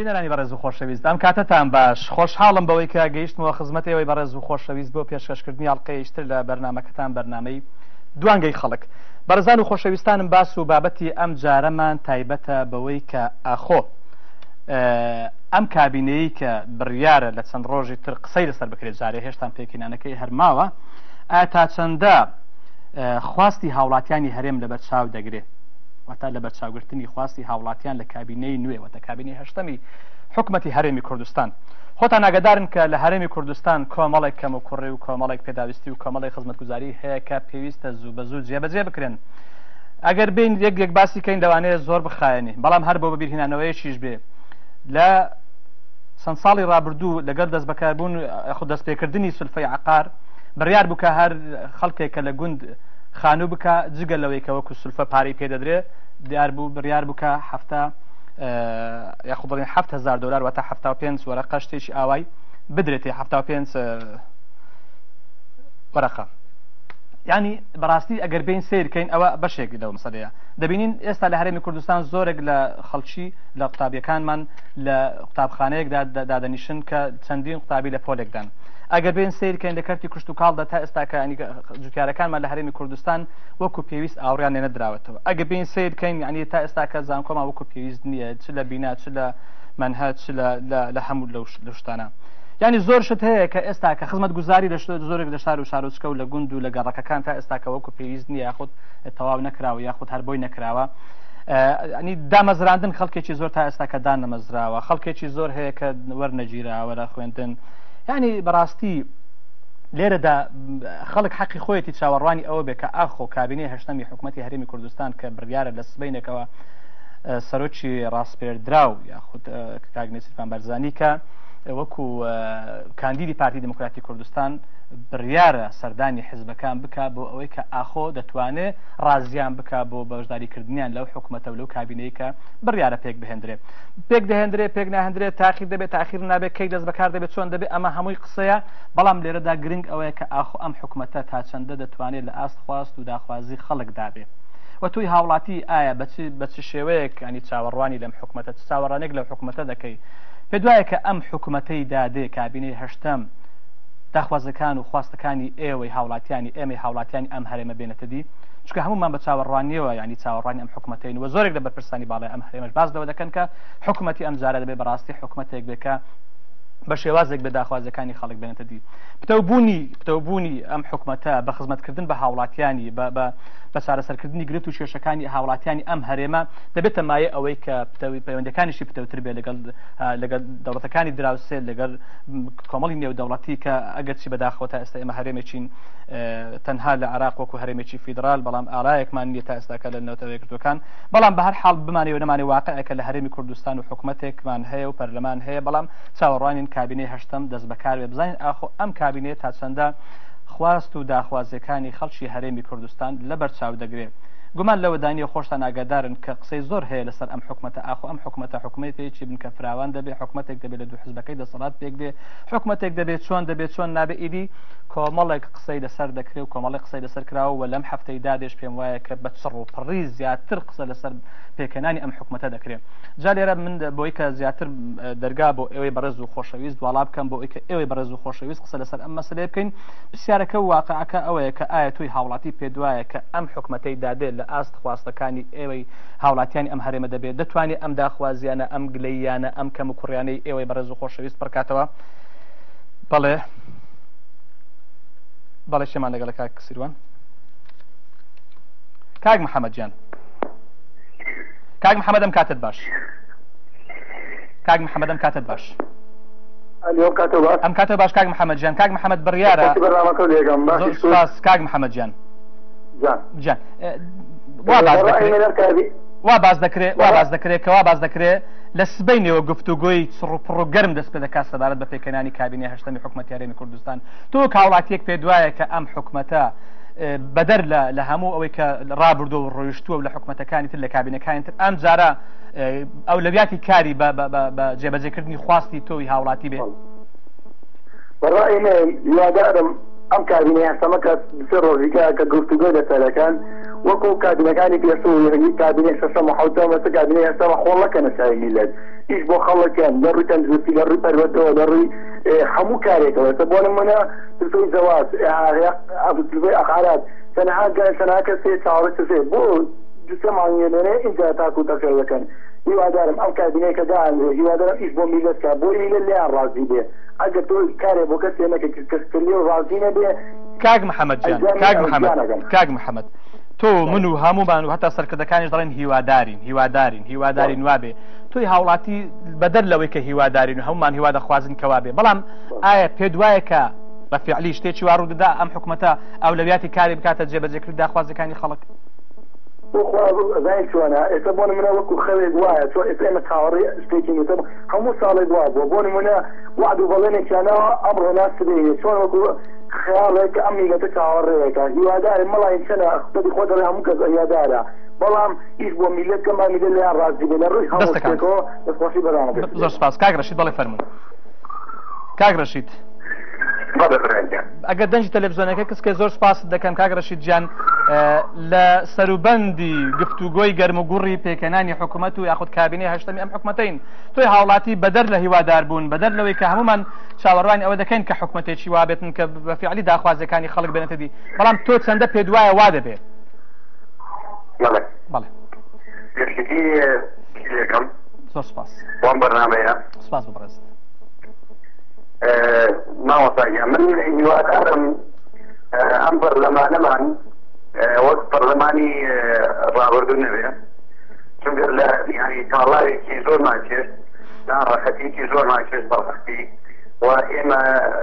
بینەرانی بەڕێز و خۆشەویست ئەم کاتتان باش خۆشحاڵم بەوەی کە گەیشتمەوە خزمەتەوەی بەڕێز و خۆشەویست بۆ پێشکەشکردنی ئەڵقەیەشتر لە بەرنامەکەتان بەرنامەی دوانگەی خەڵک بەرزان و خۆشەویستانم باس و بابەتی ئەم جارەمان تایبەتە بەوەی کە ئاخۆ ئەم کابینەی کە بڕیارە لە چەند ڕۆژی تر قسەی لەسەر بکرێت جارێ هێشتان پێکینانەکەی هەرماوە ئاتا چەندە خواستی هاوڵاتیانی هەرێم لەبەر چاو دەگرێت واتە لە بەرچاوگرتنی خواستی هاوڵاتیان لە کابینەی نوێ واتە کابینەی هەشتەمی حکومەتی هەرێمی کوردستان خۆتان ئاگادارن کە لە هەرێمی کوردستان کۆمەڵێک کەم و کوڕی و کۆمەڵێک پێداویستی و کۆمەڵی خزمەتگوزاری هەیە کە پێویستە زوو بە زوو جێبەجێ بکرێن ئەگەر بین یەک باسی کەین لەوانەیە زۆر بخایەنی بەڵام هەر بۆ بەبیرهێنانەوەیەکیش بێ لە چەند ساڵی ڕابردوو لەگەڵ دەست بەکاربوون خود دەستپێکردنی سولفەی عقار بڕیار بووکە هەر خەڵکێکە لە گوند خانوو بکە جگە لەوەی کە وەکو سولفە پارەی پێدەدرێ دیار بوو بڕیار بووکە هەفتە یاخود بڵێن $7,000 واتە 75 وەرەقە شتێکی ئاوای بدرێتێ 75 وەرەقە ینی بەڕاستی ئەگەر بین سیرکەین ئەوە بەشێک لەو مەسەلەیە دەبینین ئێستا لە هەرێمی کوردستان زۆرێک لە خەڵکی لە قوتابیەکانمان لە قوتابخانەیەکدا دادەنیشن کە چەندین قوتابی لە پۆلێکدان ئەگەر بین سیرکەین لە کەرتی کوشت و کاڵدا تا ئێستا کە جوتیارەکانمان لە هەرێمی کوردستان وەکو پێویست ئاوڕیان نێنەدراوەتەوە ئەگەر بین سیرکەین ینی تا ئێستا کە زانکۆمان وەکو پێویست نییە چ لە بینا چ لە منهەج چ لە هەموو لەو شتانە ینی زۆر شت هەیە کە ئێستا کە خزمەت گوزاری لە زۆرێک لە شار و شارۆچکە و لە گوند و لە گەڕەکەکان تا ئێستا کە وەکو پێویست نییە یاخود تەواو نەکراوە یاخود هەر بۆی نەکراوە ینی دامەزراندن خەڵکێکی زۆر تا ئێستا کە دان نەمەزراوە خەڵکێکی زۆر هەیە کە وەرنەگیراوە لە خوێندن ینی بەڕاستی لێرەدا خەڵک حەقی خۆیەتی چاوەڕوانی ئەوە بێ کە ئاخۆ کابینەی هەشتەمی حکوومەتی هەرێمی کوردستان کە بڕیارە لە سبەینێکەوە سەرۆکی ڕاستپێردراو یاخود کاگنێ سیرفان بەرزانی کە وەکو کاندیدی پارتی دموکراتی کوردستان بڕیارە سەردانی حزبەکان بکە بۆ ئەوەی کە ئاخۆ دەتوانێت ڕازیان بکە بۆ بەشداریکردنیان لەو حکوومەتە و لەو کابینەی کە بڕیارە پێک بهێندرێت پێک دەهێندرێت پێک ناهێندرێت تاخیر دەبێت تاخیر نابێت کەی دەست بەکار دەبێت چۆن دەبێت ئەمە هەمووی قسەیە بەڵام لێرەدا گرنگ ئەوەیە کە ئاخۆ ئەم حکوومەتە تا چەندە دەتوانێت لە ئاست خواست و داخوازی خەڵک دابێت و توی هاوڵاتی ئایا بە چ شێوەیەک ینی چاوەڕوانی لەم حکوومەتە چاوەڕانێک لە حکوومەتە دەکەی پێ دوایە کە ئەم حکوومەتەی دادێ کابینەی هەشتەم داخوازەکان و خواستەکانی ئێوەی هاوڵاتیانی ئێمەی هاوڵاتیانی ئەم هەرێمە بێنێتەدی چکە هەمومان بە چاوەڕوانیەوە ینی چاوەڕوانی ئەم حکوومەتین و زۆرێک لە بەرپرسانی باڵای ئەم هەرێمەش باز لەوە دەکەن کە حکوومەتی ئەم جارە دەبێت بەڕاستی حکوومەتێک بێکە بە شێوازێک بە داخوازەکانی خەڵک بێنێتەدی پتەوبوونی ئەم حکوومەتە بە خزمەتکردن بە هاوڵاتیانی بە چارەسەرکردنی گرفت و کێشەکانی هاوڵاتیانی ئەم هەرێمە دەبێتە مایە ئەوەی کە پەیوەندەکانیشی پتەوتر بێ لەگەڵ دەوڵەتەکانی دراوسێ لەگەڵ کۆمەڵی نێودەوڵەتی کە ئەگەرچی بەداخەوە ئێستا ئێمە هەرێمێکین تەنها لە عراق وەکو هەرێمێکی فیدرال بەڵام ئالایەکمان نیە تا ئێستاکە لە نەوتەوەیەکردوەکان بەڵام بە هەر حاڵ بمانەوە نەمانی واقعەکە لە هەرێمی کوردستان و حکوومەتێکمان هەیە و پەرلەمان هەیە بەڵام چاوەڕوانین کابینەی هەشتەم دەست بەکار بێ بزانین ئاخۆ ئەم کابینەیە تا چەندە خواست و داخوازیەکانی خەڵکی هەرێمی کوردستان لەبەر چاو دەگرێت گومان لەوە دانیە خۆشتان ئاگادارن کە قسەی زۆر هەیە لەسەر ئەم حکوومەتە ئاخۆ ئەم حکوومەتە حکوومەتێکی بنکە فراوان دەبێت حکوومەتێک دەبێت لە دوو حزبەکەی دەسەڵات پێک بێ حکوومەتێک دەبێت چۆن نابێت ئیدی کۆمەڵێک قسەی لەسەر دەکرێت و کۆمەڵی قسەی لەسەر کراوە و لەم هەفتەی دادێش پێم وایە کە بە چڕ و پڕی زیاتر قسە لەسەر پێکەنانی ئەم حکوومەتە دەکرێت جا لێرە من بۆی کە زیاتر دەرگا بۆ ئێوەی بەڕێز و خۆشەویست دوڵا بکەم بۆ ئەوەی ئێوەی بەڕێز و خۆشەویست قسە لەسەر ئەم مەسەلەیە بکەین پرسیارەکە واقعەکە ئەوەیە کە ئایا توی هاوڵاتی پێ دوایە کە ئەم حکوومەتەی دادێت لە ئاست خواستەکانی ئێوەی هاوڵاتیانی ئەم هەرێمە دەبێت دەتوانێت ئەم داخوازیانە ئەم گلەییانە ئەم کەم و کوڕیانەی ئێوەی بەڕێز و خۆشەویست بڕکاتەوە بەڵێ شێمان لەگەڵ کاک سیروان کاک محەممەد گیان کاک محەممەد ئەم کاتت باش کاک محەممەد ئەم کاتت باش ئەم کاتە باش کاک محەممەد گیان کاک محەممەد بڕیارە کاک محەممەد گیان وا باز دەکرێت کەوا باز دەکرێت لە سبەینەوە گفتوگۆی پڕۆگەرم دەست پێ دەکات سەبارەت بە پێکەنانی کابینەی هەشتەمی حکوومەتی هەرێمی کوردستان تۆ هاوڵاتیەک پێ دوایە کە ئەم حکوومەتە بەدەر لە هەموو ئەوەی کە ڕابردووە و ڕۆیشتووە لە حکوومەتەکانی تر لە کابینەکانی تر ئەم جارە ئەولەویاتی کاری بە جێبەجێکردنی خواستی تۆی هاوڵاتی بێ بەڕای من یادارم ئەم کابینەی هەشتەمەکە سێ ڕۆژێکە کە گفتوگۆی لەسەرەکان وەکو کابینەکانی پێشوو کابینەی شەشەم و حەوتەم کابینەی هەشتەمە خۆڵەکە نەسای میلەت ئیش بۆ خەڵکیان لە ڕووی تەندروستی لە ڕووی پەروەردەوە لە ڕووی هەموو کارێکەوە بۆ نمونە تلفەی زەواج تلفەی ئەخارات سەنها کەسێ چاوەڕێ کەسێ بۆ دوسێ مانگێ لێرە ئینجا تاکو تەکەر دەکەن هیوادارم ئەم کابینەیەکە دائەنرێ هیوادارم ئیش بۆ میلەتکە بۆ میلەت لێیان ڕازی بێ ئەگەر تۆ کارێ بۆ کەسێ نەکە کەسکردی و ڕازی نەبێ کاک محەممەد جان کاک محەممەد تۆ من و هەمومان و هەتا سەرکردەکانیش دەڵێن هیوادارین وابێ تۆی هاوڵاتی بەدەر لەوەی کە هیوادارین و هەمومان هیوا دەخوازن کەوا بێ بەڵام ئایا پێت وایە کە بە فعلی شتێکی واڕوودەدا ئەم حکوومەتە ئەولەویاتی کاری بکاتە جێبەجێکردن داخوازەکانی خەڵک زای چۆنە ئێستا بۆ نمونە وەکو خەوێک وایە چۆن ئێستا ئێمە چاوەڕێ شتێکی نوتە هەموو ساڵێک وا بووە بۆ نمونە وعد و بەڵێنێکیانەوە ئەمڕۆ ناس بێنێ چۆن وەکو خیاڵێک ئەم میلەتە چاوەڕێیەکە هیوادارە مەڵای چەنە خودی خۆ دەڵێ هەموو کەس هیوادارە بەڵام هیچ بۆ میلەت کەما میلەت لێیان ڕازی بێ لە ڕووی هەموو شتێکەوە دەستخۆشی بەدەوام بێت. زۆر سپاس کاک ڕەشید بەڵێ فەرموون. کاک ڕەشید ئەگەر دەنجی تەلەڤیزیۆنەکە کەسکە زۆر سپاست دەکەم کاک ڕەشید گیان لە سەروبەندی گفتوگۆی گەرم و گوڕی پێکەنانی حکوومەت و یاخود کابینەی هەشتەمی ئەم حکوومەتەین تۆی هاوڵاتی بەدەر لە هیوادار بوون بەدەر لەوەی کە هەمومان چاوەڕوانی ئەوە دەکەین کە حکوومەتێکی وابێتن کە بە فعلی داخوازەکانی خەڵک بێنێتە دی بەڵام تۆ چەندە پێت وایە وا دەبێت؟ بەڵێ زۆر سپاس وام بەرنامەیە سپاس بەڕێز ماوەساگیان من هیوادارم ئەم پەرلەمانەمان وەک پەرلەمانی ڕابردوو نەبێ چونکە لە یعنی تاڵاوێکی زۆرمان کرد ناڕەحەتێکی زۆرمان کرد بەڕاستی و ئێمە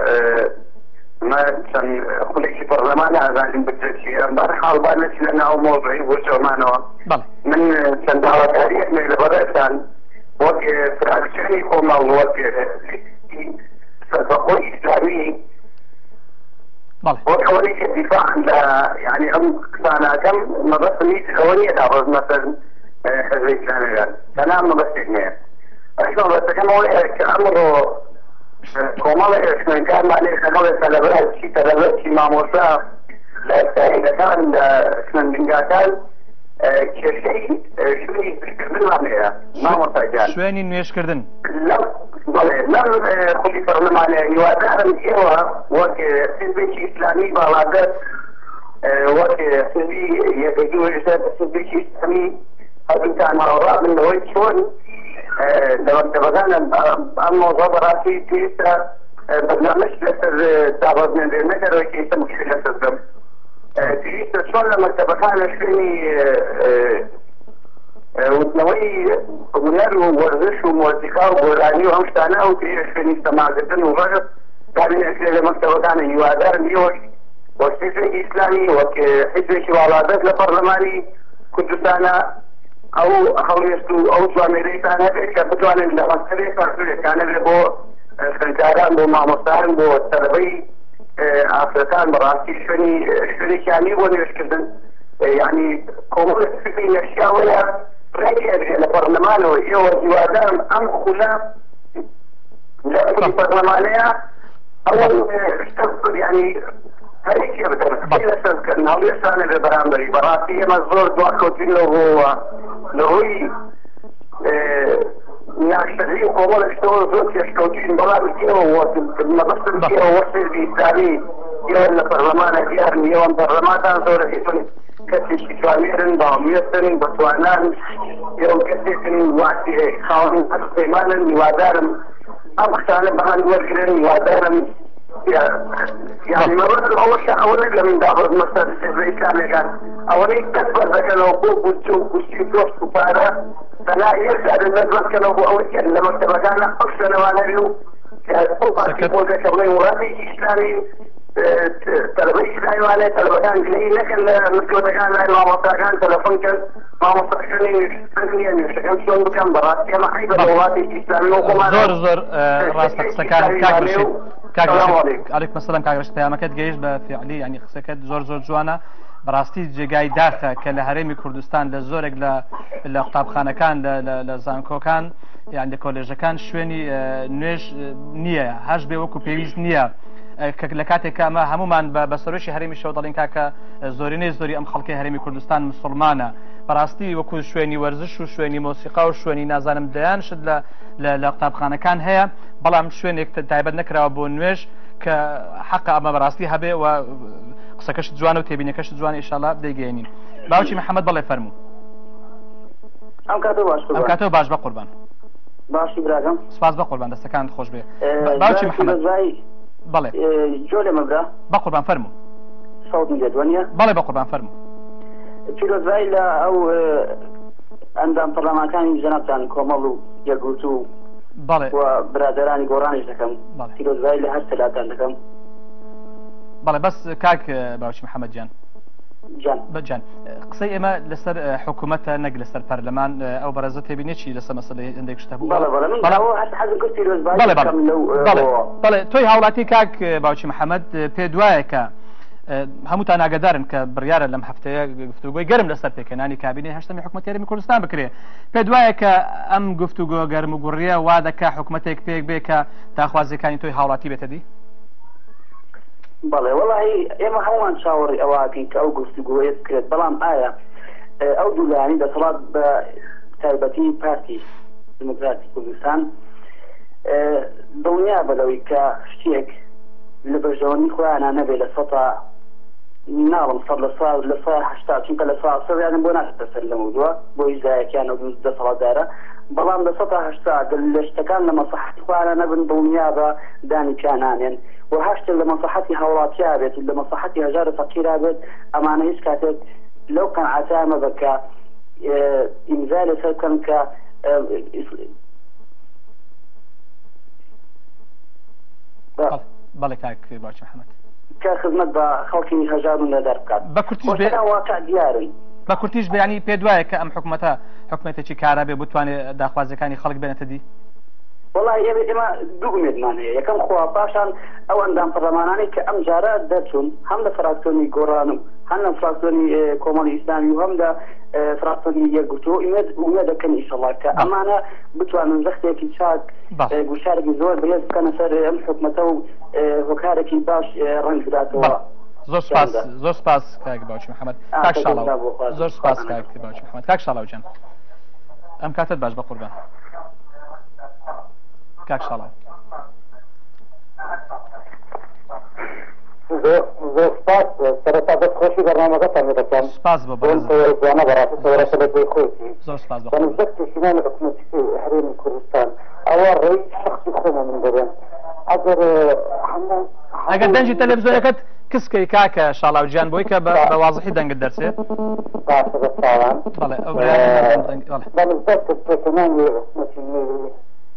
چەند خولێکی پەرلەمان ئازانین بچێتی بەرحاڵ با نەچی لە ناو مۆزوعی وەرجەمانەوە من چەند داواکاریەک لە بەڕێستان وەک فراکسیۆنی کۆمەڵ وەک بەخۆی ئیسلامی وەکەوەی کە دیفاع لە یعنی ئەم قسانەکەم مەبەستم هیچ ئەوە نییە داڕۆژ مەسەل حزبی ئیسلامیەکان بەنام مەبەستێک نییە مەبەستەکەم ئەوەیە کە ئەمڕۆ کۆمەڵی خوێندکارمانەیە خەڵێ تەلەبەرێکی تەلەبەرێکی مامۆستا لە ئێستاهینەکان لە خوێندنگاکان کێشەی شوێنی پشتکردنمان هەیە مامۆستاگیان شوێنی نوێشکردن بەڵێ لەم خولی پەرلەمانەیە هیوادارم ئێوە وەک حزبێکی ئیسلامی باڵادەر وەک حزبی یەکێکی وەژدە حزبێکی ئیسلامی هەردووتان هاوڕا بن لەوەی چۆن لە مەکتەبەکان ئەم مۆزوع بەڕاستی پێویستە بەرنامەش لەسەر دابەزمێنرێن نەکەرەوەی کە ئێستا مشکل لەسەر دەم پێویستە چۆن لە مەکتەبەکانە شوێنی وتنەوەی هونەر و وەرزش و مۆسیقا و گۆرانی و ئەم شتانە و شوێنی سەماعکردن و ڕەگەت کابینەکە لە مەکتەبەکانە هیوادارم ئێوەش وەک حزبێکی ئیسلامی وەک حزبێکی واڵادەت لە پەرلەمانی کوردستانە ئەو هەڵوێست و ئەو جوامێرەیتان هەبێت کە بتوانن لە مەکتەبێک پارتوورێکانە بێ بۆ خوێندکاران بۆ مامۆستایان بۆ تەلەبەی ئافرەتان بەڕاستی شوێنێکیانی بۆ نوێشکردن یعنی کۆمەڵێک فکری نەشیاوەیە ڕێکی ئەدرێت لە پەرلەمانەوە ئێوە هیوادارم ئەم خولە لە ئەوی پەرلەمانەیە ئەوەی شتە یعنی هەرێکی بدەن لەسەرکردن هەڵوێستانە بێ بەرامبەری بەڕاستی ئێمە زۆر دواکەوتین لەوە لە ڕووی ناکشتەکەی و کۆمەڵێکشتەوە زۆر پێشکەوتین بەڵام ئێوە مەبەستن ئێوە وەرسێزی ئیسلامی ئێوە لە پەرلەمانە دیارن ئێوە پەرلەماتان زۆرە کەسێکی جوامێرن باوێستن بەتوانان ئێوە کەسێکن واسی خاوەن پەیمانن هیوادارم ئەم قسانە بەهاند وەرگرن هیوادارم يعني مرات الأول شيء أولا لمن دعوة المستشفى الإسلامي كان أولا كسبت ذكره بوب وتشوف وشيء وفارة فلا يرجع للناس كانوا أول شيء لما تبغانا أكثر وانا له فوق أكيد كشغلين وراتي إسلامي تلبي إسلامي ولا تلبيان جنيه لكن مثل ما كان لا مصاكان تلفون كان ما مصاكاني يعني شكل شو كان براسي ما حيبة وراتي إسلامي وقمنا زور راسك سكان كاكرشي عليكم السلام کاک ڕەشید پەیامەکەت گەیشت بە فعلی ینی قسەکەت زۆر جوانە بەڕاستی جێگای داخە کە لە هەرێمی کوردستان لە زۆرێک لە قوتابخانەکان لە زانکۆکان یان لە کۆلێژەکان شوێنی نوێژ نییە هەش بێ وەکو پێویست نییە لە کاتێک ئەمە هەمومان بە سەرۆشی هەرێمی شەوە دەڵێن کاکە زۆرینەی زۆری ئەم خەڵکی هەرێمی کوردستان مسلمانە بەڕاستی وەکو شوێنی وەرزش و شوێنی مۆسیقا و شوێنی نازانم دەیانشت لە قوتابخانەکان هەیە بەڵام شوێنێک تایبەت نەکراوە بۆ نوێژ کە حەق ئەمە بەڕاستی هەبێ و قسەکەش جوانە و تێبینەکەش جوانە ئینشاءالله دەیگەێنین. باوکی محەممەد بەڵێ فەرموو. ئەم کاتە باش بە قوربان. باشی براگەم سپاس بە قوربان دەستەکان خۆش بێ. باوکی محەممەد بەڵێ جۆ لێ مەبرا بە قوربان فەرموو. سەوتم دەدوانە بەڵێ بە قوربان فەرموو. پیرۆزبای لە ئەو ئەندام پەرلەمانەکانی جەنابتان کۆمەڵ و یەکگوت و بەڵێ برادەرانی گۆڕانیش دەکەم پیرۆزبای لە هەر سەلاتان دەکەم. بەڵێ بەس کاک باوکی محەممەد جان بەجان قسەی ئێمە لەسەر حکوومەتە نەک لەسەر پەرلەمان ئەو بەرەزە تێبینێکی لەسەر مەسەلەی هەندێک شتە بوو. بەڵێ تۆی هاوڵاتی کاک باوکی محەممەد پێ دوایە کە هەمووتان ئاگادارن کە بڕیارە لەم هەفتەیە گفتوگۆی گەرم لەسەر پێکەنانی کابینێ هەشتەمی حکوومەتی هەرێمی کوردستان بکرێ. پێ دوایە کە ئەم گفتوگۆ گەرم و گوڕیە وا دەکا حکوومەتێک پێک بێ کە داخوازیەکانی تۆی هاوڵاتی بێتە دی؟ بەڵێ وەڵی ئێمە هەمووان چاوەڕی ئەوواکەین کە ئەو گفتوگۆیە بکرێت بەڵام ئایا ئەو دوولانی دەسەڵات بە تایبەتی پارتی دموکراتی کوردستان دڵنیا بەلەوەی کە شتێک لە بەژەوەنی خۆیانە نەبێت لە سەتا ناڵم سەد لە سای هەشتا چونکە لە سەیانم بۆ ناکەتە سەر لە موضوع بۆ هیچدایەکیان و دەسەڵاتدارە بەڵام لە سەتا هەشتا لە شتەکان لە مەسەحەتی خۆیانە نەبن دڵنیا بە دانی پیانانێن و هەشتێک لە مەسەحەتی هەوڵاتیا بێت لە مەسەحەتی هەژارە فەقیرا بێت ئەمانە هیچ کاتێک لەو قەنعاتامە بکە ئیمزا لەسەر بکەن کە بەڵێ کاک باوکی محەممەد کە خزمەت بە خەڵکی هەژار و نەدەر بکات بە کورتیش واقع دیارن بە کورتیش بەیانی پێ دوایە کە ئەم حکوومەتێکی کارا بێ بتوانێت داخوازەکانی خەڵک بێنێتە دی؟ والله ئێمە دوو گومێدمان هەیە یەکەم خوا پاشان ئەو ئەندام پەرلەمانانەی کە ئەم جارە دەچوون هەم لە فراکسیۆنی گۆڕانم هەم لە فراکسیۆنی کۆمەڵی ئیسلامی و هەم لە فراکسیۆنی یەکگوتوو ئومێد دەکەن ئینشەڵڵا کە ئەمانە بتوانن زەختێکی چاک گوشارێکی زۆر بەهێز بکەنە سەر ئەم حکوومەتە و هۆکارێکی باش ڕەنگ بداتەوە. زۆر سپاس کاک باوکی محەممەد. کاک شاڵاو زۆر سپاس کاک باوکی محەممەد. کاک شاڵاو جان ئەم کاتت باش بە قوربان. کاک شاڵاو زۆر سپاس سەرەتا دەستخۆشی بەرنامەکەتان دەکەم. سپاس بە جوانە بەڕاستی سەوەرەکە لە بۆی خۆتی زۆر سپاس بە بەنسبەت پێشینانی حکوومەتی هەرێمی کوردستان ئەوە ڕێی شەخصی خۆمە من دەبێن ئەگەر دەنجی تەلەڤیزۆنەکەت کسکەی کاکە شاڵاو گیان بۆی کە بە واضحی دەنگت دەرچێت. باشە بەساوان بەنسبەت پێکەنانی حکوومەتی نوێی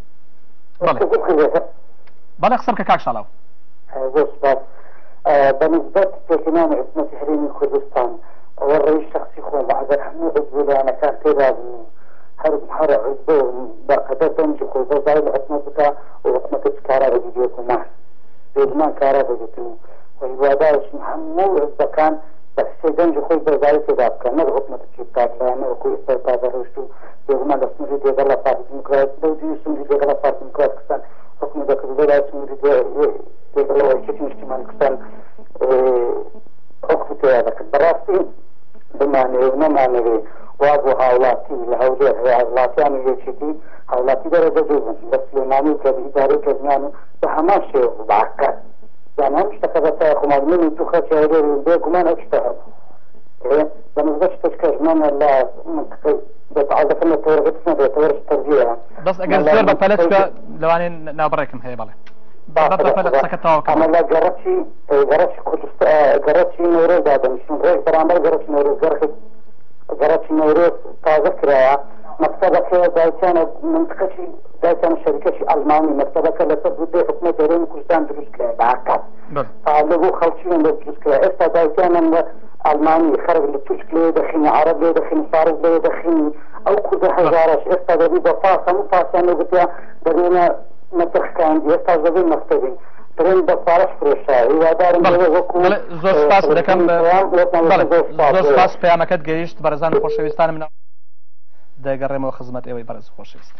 بەڵێ قسە بکە کاک شاڵاو. زۆر سپاس بەنسبەت پێکەنانی حکوومەتی هەرێمی کوردستان ئەوە ڕێی شەخصی خۆم ئەگەر هەموو عزبولانەکان تێدا بوو هەر عزبە بەقەدەر دەنجی خۆی بەزای لە حکوومەت بکە و حکوومەتە کارا بەدیدێت و مان بێگومان کارا بەدێتن و هیوادارشم هەموو عزبەکان بە سێ دەنجی خۆی بەزای تێدا بکەن نەک حکوومەتێکی بکاتیانە وەکو ئێستا تا دەڕۆشت و بێگومان دە سنووری دێگەڵ لە پارتی دیموکرات دەودی سنووری دێگەڵ لە پارتی دیموکرات کوردستان حکوومەت دەکردو لای سنووری دێگەڵ لە وەشێتی نیشتیمانی کوردستان حکوومەت تێدا دەکرد بەڕاستی بمانەوێ و نەمانەوێ وا بۆ هاوڵاتی لە هەولێر هاوڵاتیانی یەکێتی هاوڵاتی دەرەجە دووبن بە سلێمانی و کە ئیدارەی کردیان و بە هەمان شێوە بەعکات یان هەم شتەکە بەسای خۆماڵمن و دوو خەڵکی هەولێر و بێگومان ئەو شتە هەبوو بەنسبەت شتێکە ژمانە لە منطقەی دەتەعاڵ دەکەن لە تەوەرەکەت نەبێتەوە تەربیە بەس ئەگەر زۆر بە پەلەت بکە لەوانێ ناوبڕێکم هەیە بەڵێ ئەمە لە گەڕەکی کوردستان گەڕەکی نەورۆزدا دەنیشتن ڕێک بەرامبەر گەڕەکی نەورۆز گەڕەکی نەورۆز تازە کرایە مەکتەبەکە دایکانە منطقەی دایکانە شەریکەشی ئەڵمانی مەکتەبەکە لەسەر بودێ حکوومەت هەرێمی کوردستان دروست کرا بەعکات لەبوو خەڵکیان لە دروست کرا ئێستا دایکانم لە ئەڵمانی خەرج لە تورک لێ دەخینی عەرەب لێ دەخینی فارس لێ دەخینی ئەو کوردە هەژارەش ئێستا دەبی بە پاس هەموو پاسیان لێ بتیا دەبێنە مەترخکان ئێستا دەبێ مەکتەبی برین بە پارەش فرۆشا هیوادارم وەکو زۆر سپاس دەکەم زۆر سپاس پەیامەکەت گەیشت بەرەزان و خۆشەویستانم منە دەگەڕێمەوە خزمەت ئێوەی بەرز خۆشەویست.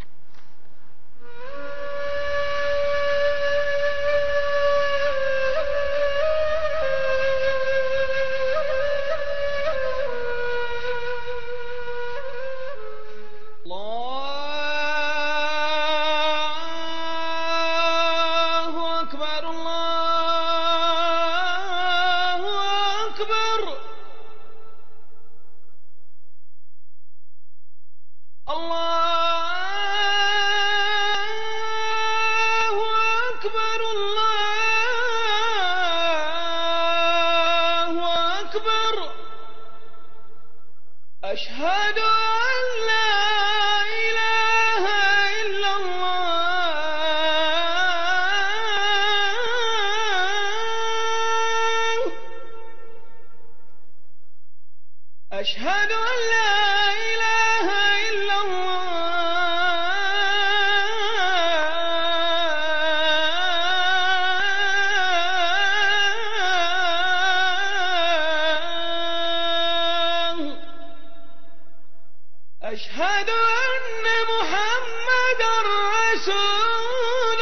أشهد أن محمد رسول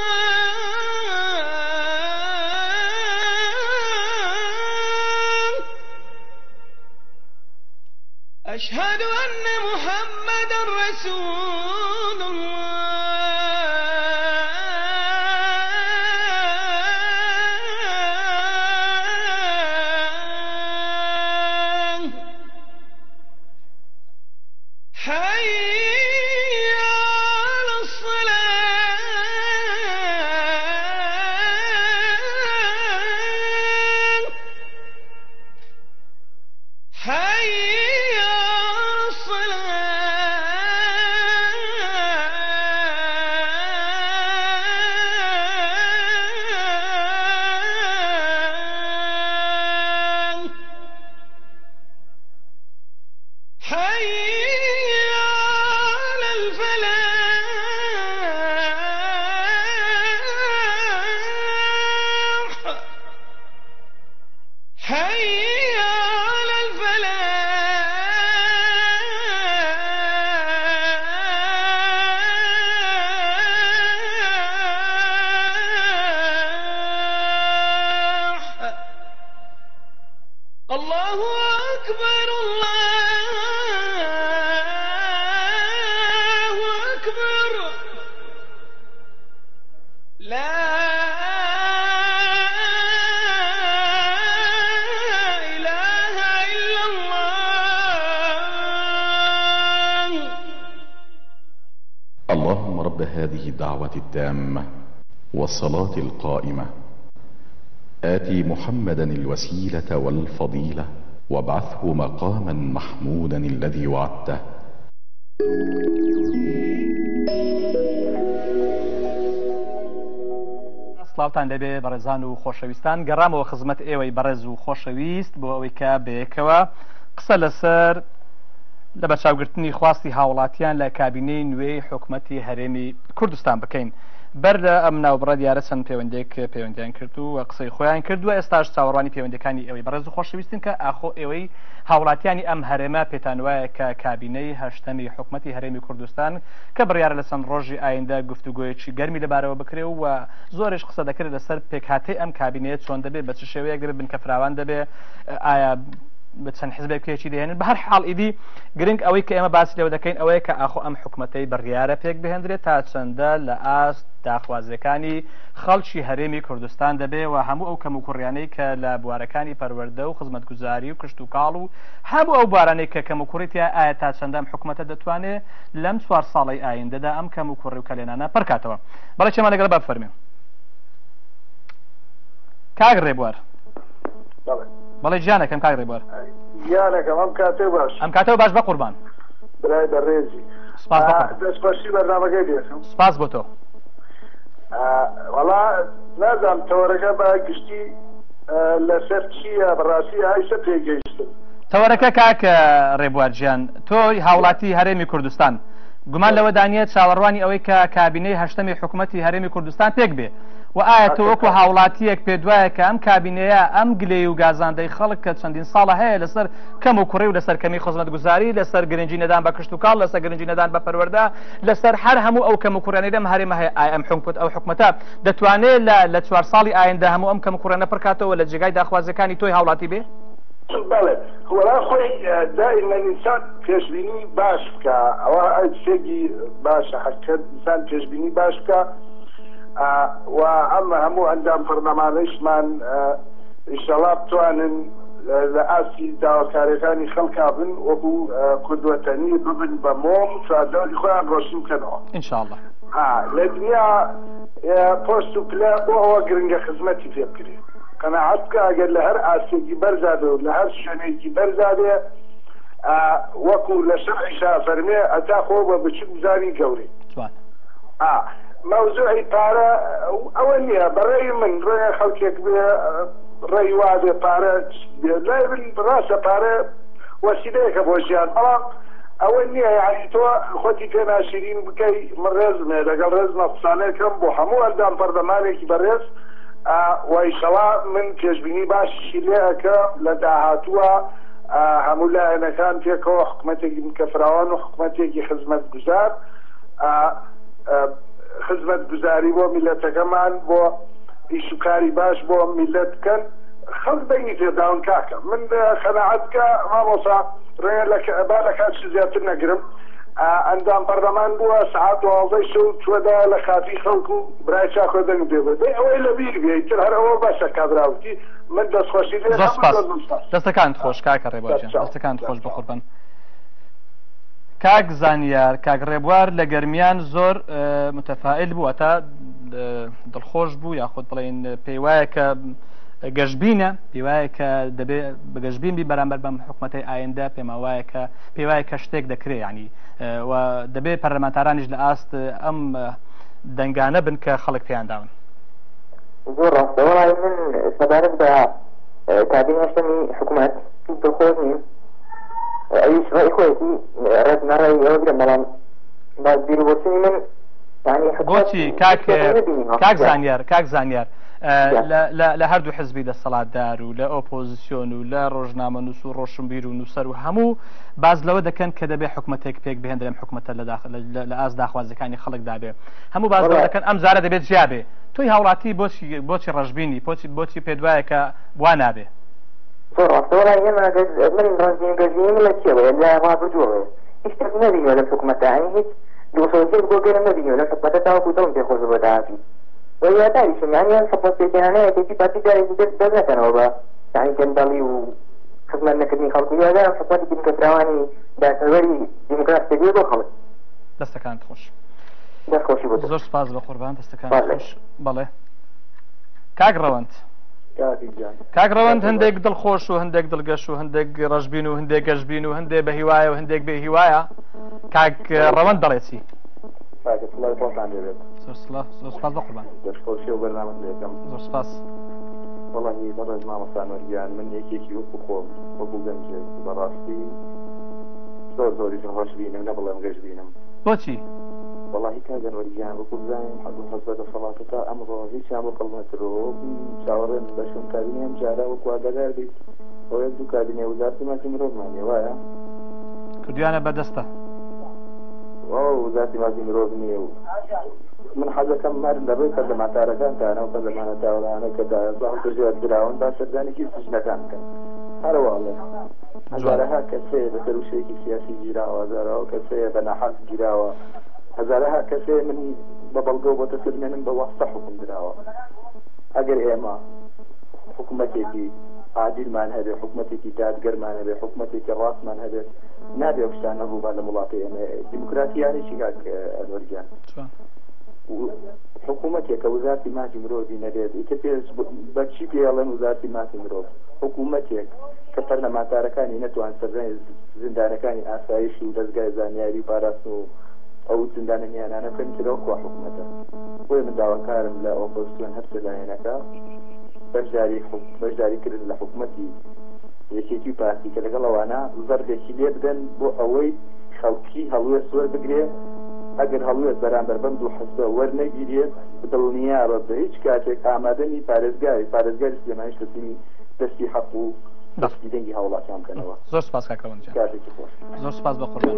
الله أشهد أن محمد رسول الله حي على الصلاة حي على الصلاة حي على الفلاح حي على الفلاح الله أكبر الله أكبر لا إله إلا الله اللهم رب هذه الدعوة التامة والصلاة القائمة آتي محمدا الوسيلة والفضيلة وابعثه مقاما محمودا الذي وعدته. سلااوتان دەبێ بەڕێزان و خۆشەویستان گەڕامەوە خزمەت ئێوەی بەڕێز و خۆشەویست بۆ ئەوەی کە بەیەکەوە قسە لەسەر لە بەرچاوگرتنی خواستی هاوڵاتیان لە کابینەی نوێی حکوومەتی هەرێمی کوردستان بکەین. بەر لە ئەم ناوبڕە دیارە چەند پەیوەندێک پەیوەندیان کرد و قسەی خۆیان کردووە. ئێستاش چاوەڕوانی پەیوەندەکانی ئێوەی بەڕێز و خۆشەویستن کە ئاخۆ ئێوەی هاوڵاتیانی ئەم هەرێمە پێتان وایە کە کابینەی هەشتەمی حکوومەتی هەرێمی کوردستان کە بڕیارە لە چەند ڕۆژی ئایندە گفتوگۆیەکی گەرمی لەبارەوە بکرێ و زۆرش قسە دەکرێت لەسەر پێکهاتەی ئەم کابینەیە چۆن دەبێت بە چ شێوەیەک دەبێت بنکە فراوان دەبێت ئایا بە چەند حزبێکێکی دێنن. بە هەر حاڵ ئیدی گرنگ ئەوەی کە ئێمە باسی لەوە دەکەین ئەوەیە کە ئاخۆ ئەم حکوومەتەی بڕیارە پێک بهێنرێت تا چەندە لە ئاست داخوازیەکانی خەڵکی هەرێمی کوردستان دەبێ و هەموو ئەو کەم و کوڕیانەی کە لە بوارەکانی پەروەردە و خزمەتگوزاری و کشت و کاڵ و هەموو ئەو بوارانەی کە کەم و کوڕیتە ئایا تا چەندەم حکوومەتە دەتوانێت لەم 4 ساڵی ئایندەدا ئەم کەم و کوڕی و کەلێنانە پڕکاتەوە. بەڵێ چێمە لەگەڵ بفەرمێ کاک ڕێبوار. بەڵێ گیانەکەم کاک ڕێبوار. گیانەکەم ئەم کاتێ باش ئەم کاتەوە باش بە قوربان برای بەڕێزی دەستپەرسی بەرنامەکەی دێتم. سپاس بۆ تۆ. وەڵا نازانم تەوەرەکە بە گشتی لەسەر چییە بەڕاستی هایشە پێگەیشتن. تەوەرەکە کاک ڕێبوار گیان تۆی هاوڵاتی هەرێمی کوردستان گومان لەوە دانیێت چاوەڕوانی ئەوەی کە کابینەی هەشتەمی حکوومەتی هەرێمی کوردستان پێک بێ و ئایا تۆ وەکو هاوڵاتیەک پێ دوایە کە ئەم کابینەیە ئەم گلەی و گازاندەی خەڵک کە چەندین ساڵە هەیە لەسەر کەم و کوڕی و لەسەر کەمی خزمەتگوزاری لەسەر گرنگی نەدان بە کشت و کاڵ لەسەر گرنگی نەدان بە پەروەردە لەسەر هەر هەموو ئەو کەم و کوڕیانەی دەم هەرێمە هەیە ئایا ئەم حکوومەتە دەتوانێت لە 4 ساڵی ئایندە هەموو ئەم کەم و کوڕیانە پڕکاتەوە لە جێگای داخوازیەکانی تۆی هاوڵاتی بێ؟ بەڵێ وەڵا خۆی دائما ئینسان پێشبینی باش بکە ئەوە شتێکی باشە حەقیقەت ئینسان پێشبینی باش بکە و ئەمە هەموو ئەندام فەرمانەیشمان ئینشەڵا بتوانن لە ئاسی داواکاریەکانی خەڵکا بن وەکو قودوەتەنی ببن بە مۆم چواردەوری خۆیان ڕۆشن بکەنەوە ئینشاءڵڵا. لە دنیا پۆست و پلە بۆ ئەوە گرنگە خزمەتی پێ بکرێت قەناعەت بکە ئەگەر لە هەر ئاسێکی بەرزادێ و لە هەر شوێنێکی بەرزادێ وەکو لە شەرعیشا فەرمێ ئەتا خۆ بە بچوک بزانی گەورەی. مەوزوعی پارە ئەوە نییە بەڕێی من ڕێ خەڵکێک بێ ڕێی وادێ پارە لای من ڕاستە پارە وەسیلەیەکە بۆ ژیان بەڵام ئەوە نییە یعنی تۆ خۆتی پێ ناشرین بکەی من ڕێزمێ لەگەڵ ڕێز نەقسانەیەکەم بۆ هەموو ئەندام پەردەمانێکی بەڕێز وایشەڵا من پێشبینی باشی لێەکە لە داهاتووە هەموو لایەنەکان پێکەوە حکوومەتێکی مکەفراوان و حکوومەتێکی خزمەت گوزار خزمەت گوزاری بۆ میلەتەکەمان بۆ ئیشوکاری باش بۆ میلەت بکەن خەڵک بەینی تێداون کاکە من خەناعەتکە مامۆسا ڕێ لە کات زیاتر نەگرم ئەندام پەرلەمان بووە سعات 12 شەو چوەدا لە خافی خەڵک و برای چاکۆ دەنگ پێبێت ئەوەی لە بیر بێتتر هەرەوە باشە کابراوتی من دەستخۆشی لێ دەستەکانت خۆش کاکە ڕێبوار دەستەکانت خۆش بە قوربان کاک زانیار کاک ڕێبوار لە گەرمیان زۆر متەفائل بوو تا دڵخۆش بوو یاخود بڵێن پێی وایە کە گەشتبینە پێی وایە کە دەبێت بەگەشتبین بی بەرامبەر بەم حکوومەتەی ئایندە پێما وایە کە پێی وایە کە شتێک دەکرێت ینی و دەبێت پەرلەمانتارانیش لە ئاست ئەم دەنگانە بن کە خەڵک پێیان داون زۆر ڕاستە وڵای من سەبارەت بە کابینەشتنی حکوومەت دڵخۆش نیم ئەویش ڕێی خۆیەتی ڕێزمەڕێی ئەوە بگرم بەڵام بازبیربۆچنی من بۆچی کاک زانیار لە هەردوو حزبی دەسەڵاتدار و لە ئۆپۆزیسیۆن و لە ڕۆژنامە نووس و ڕۆشنبیر و نووسەر و هەموو باز لەوە دەکەن کە دەبێت حکوومەتێک پێک بهێن لەم حکوومەتە لە ئاست داخوازەکانی خەڵکدا بێ هەموو باز لەوە دەکەن ئەم زارە دەبێت جیابێ تۆی هاوڵاتی بۆچی ڕەشببینی بۆچی پێت وایە کە وا نابێ زۆر ڕاستە وڵای ئێمە من ڕەنجین گەژین لە کێوەیە لە ڕابردووەوە هیچ شتێک نەبینیوە لە حکوومەتە هیچ دووسۆزێک بۆ گەرە نەبینیوە لە حکوومەتە تاوەکو دڵم پێخۆش بۆ داهاتی وياداريشم يعني حكومة بيتنا يأتي باتجاري بدنا كنوبة يعني كندالي وخدمة نكدني خلقي وهذا حكومة ديمقراطية داخلي ديمقراطية تجيبه خلق دستكانت خوش دست خوشي بود زور سپاس بقربان دستكانت خوش بله كاك روانت كاك روانت هندێک دڵخۆش و هەندێک دڵگەش و هەندێک ڕەشبین و هەندێک گەشبین و هەندێک بە هیوایە و هەندێک بێ هیوایە کاک ڕەوەند دەڵێتی زۆر سپاس بەقوربان دەستخۆشی و بەرنامەت لێکەم زۆر سپاس وەڵاهی بەڕێز مامۆستانوەرگیان من یەکێکی وەکو خۆم وەکو گەنجێک بەڕاستی زۆری دڵخۆش بینم نە بڵێم گەشت بینم بۆچی وەڵاهی کاگەنوەرگیان وەکو بزانین حەزبە دەسەڵاتەکە ئەمڕۆ هیچیان بۆ قەڵمەترەوە چاوەڕێن بەشم کابینێ ئەم جارا وەکو ئاگادار بیت ئەوە دوو کابینێ وزارەتی ماسی مرۆڤمانێ وایە کردویانە بەدەستە وزارەتی ماسی مرۆڤ نییە و من حەزەکەم مەر لەبەی پەرلەمانتارەکانتانە و پەرلەمانە تاوەڕانە کە داهاتژێت دراون با سەردانێکی سژنەکان بکەن هەروەڵێ هەزارەها کەسێ بەسەر وشەیەکی سیاسی گیراوە هەزارەوە کەسێ بە نەحەق گیراوە هەزارەها کەسێ من بە بەڵگە بۆ تەسەرمێنم بە وەستە حکم دراوە ئەگەر ئێمە حکوومەتێکی عادیلمان هەبێ حکوومەتێکی دادگەرمان هەبێ حکوومەتێکی ڕاستمان هەبێ نابێ شتانە ڕووبا لە وڵاتی ئێمە دیموکراتیانێکی کاک ئەنوەرگیان حکوومەتێکە وزارتی ماسی مرۆڤی نەبێت ئیتر بەچی پێڵێن وزارتی ماسی مرۆڤ حکوومەتێک کە پەرلەمانتارەکانی نەتوان سەردانی زیندانەکانی ئاسایشی و دەستگای زانیاری پاراستن و ئەو زیندانە میانانە بکەن ترەوە خوا حکوومەتە بۆیە من داواکارم لە ئۆپۆزیسیۆن هەر سەردانیەکە بەشداریکردن لە حکوومەتی یەکێتی پارتی کە لەگەڵ ئەوانە زەربێکی لێ بدەن بۆ ئەوەی خەڵکی هەڵوێ سوەر بگرێ ئەگەر هەڵوێت بەرامبەر بەم دوو حەزبە وەرنەگیرێت دڵنیابە بە هیچ کاتێک ئامادەنی پارێزگاری سلێمانی شتەسیمی دەستی حەق و دەستی دەنگی هاوڵاتیان بکەنەوە زۆر سپاس کاکەوەند کاتێکی خۆش زۆر سپاس بە قوربان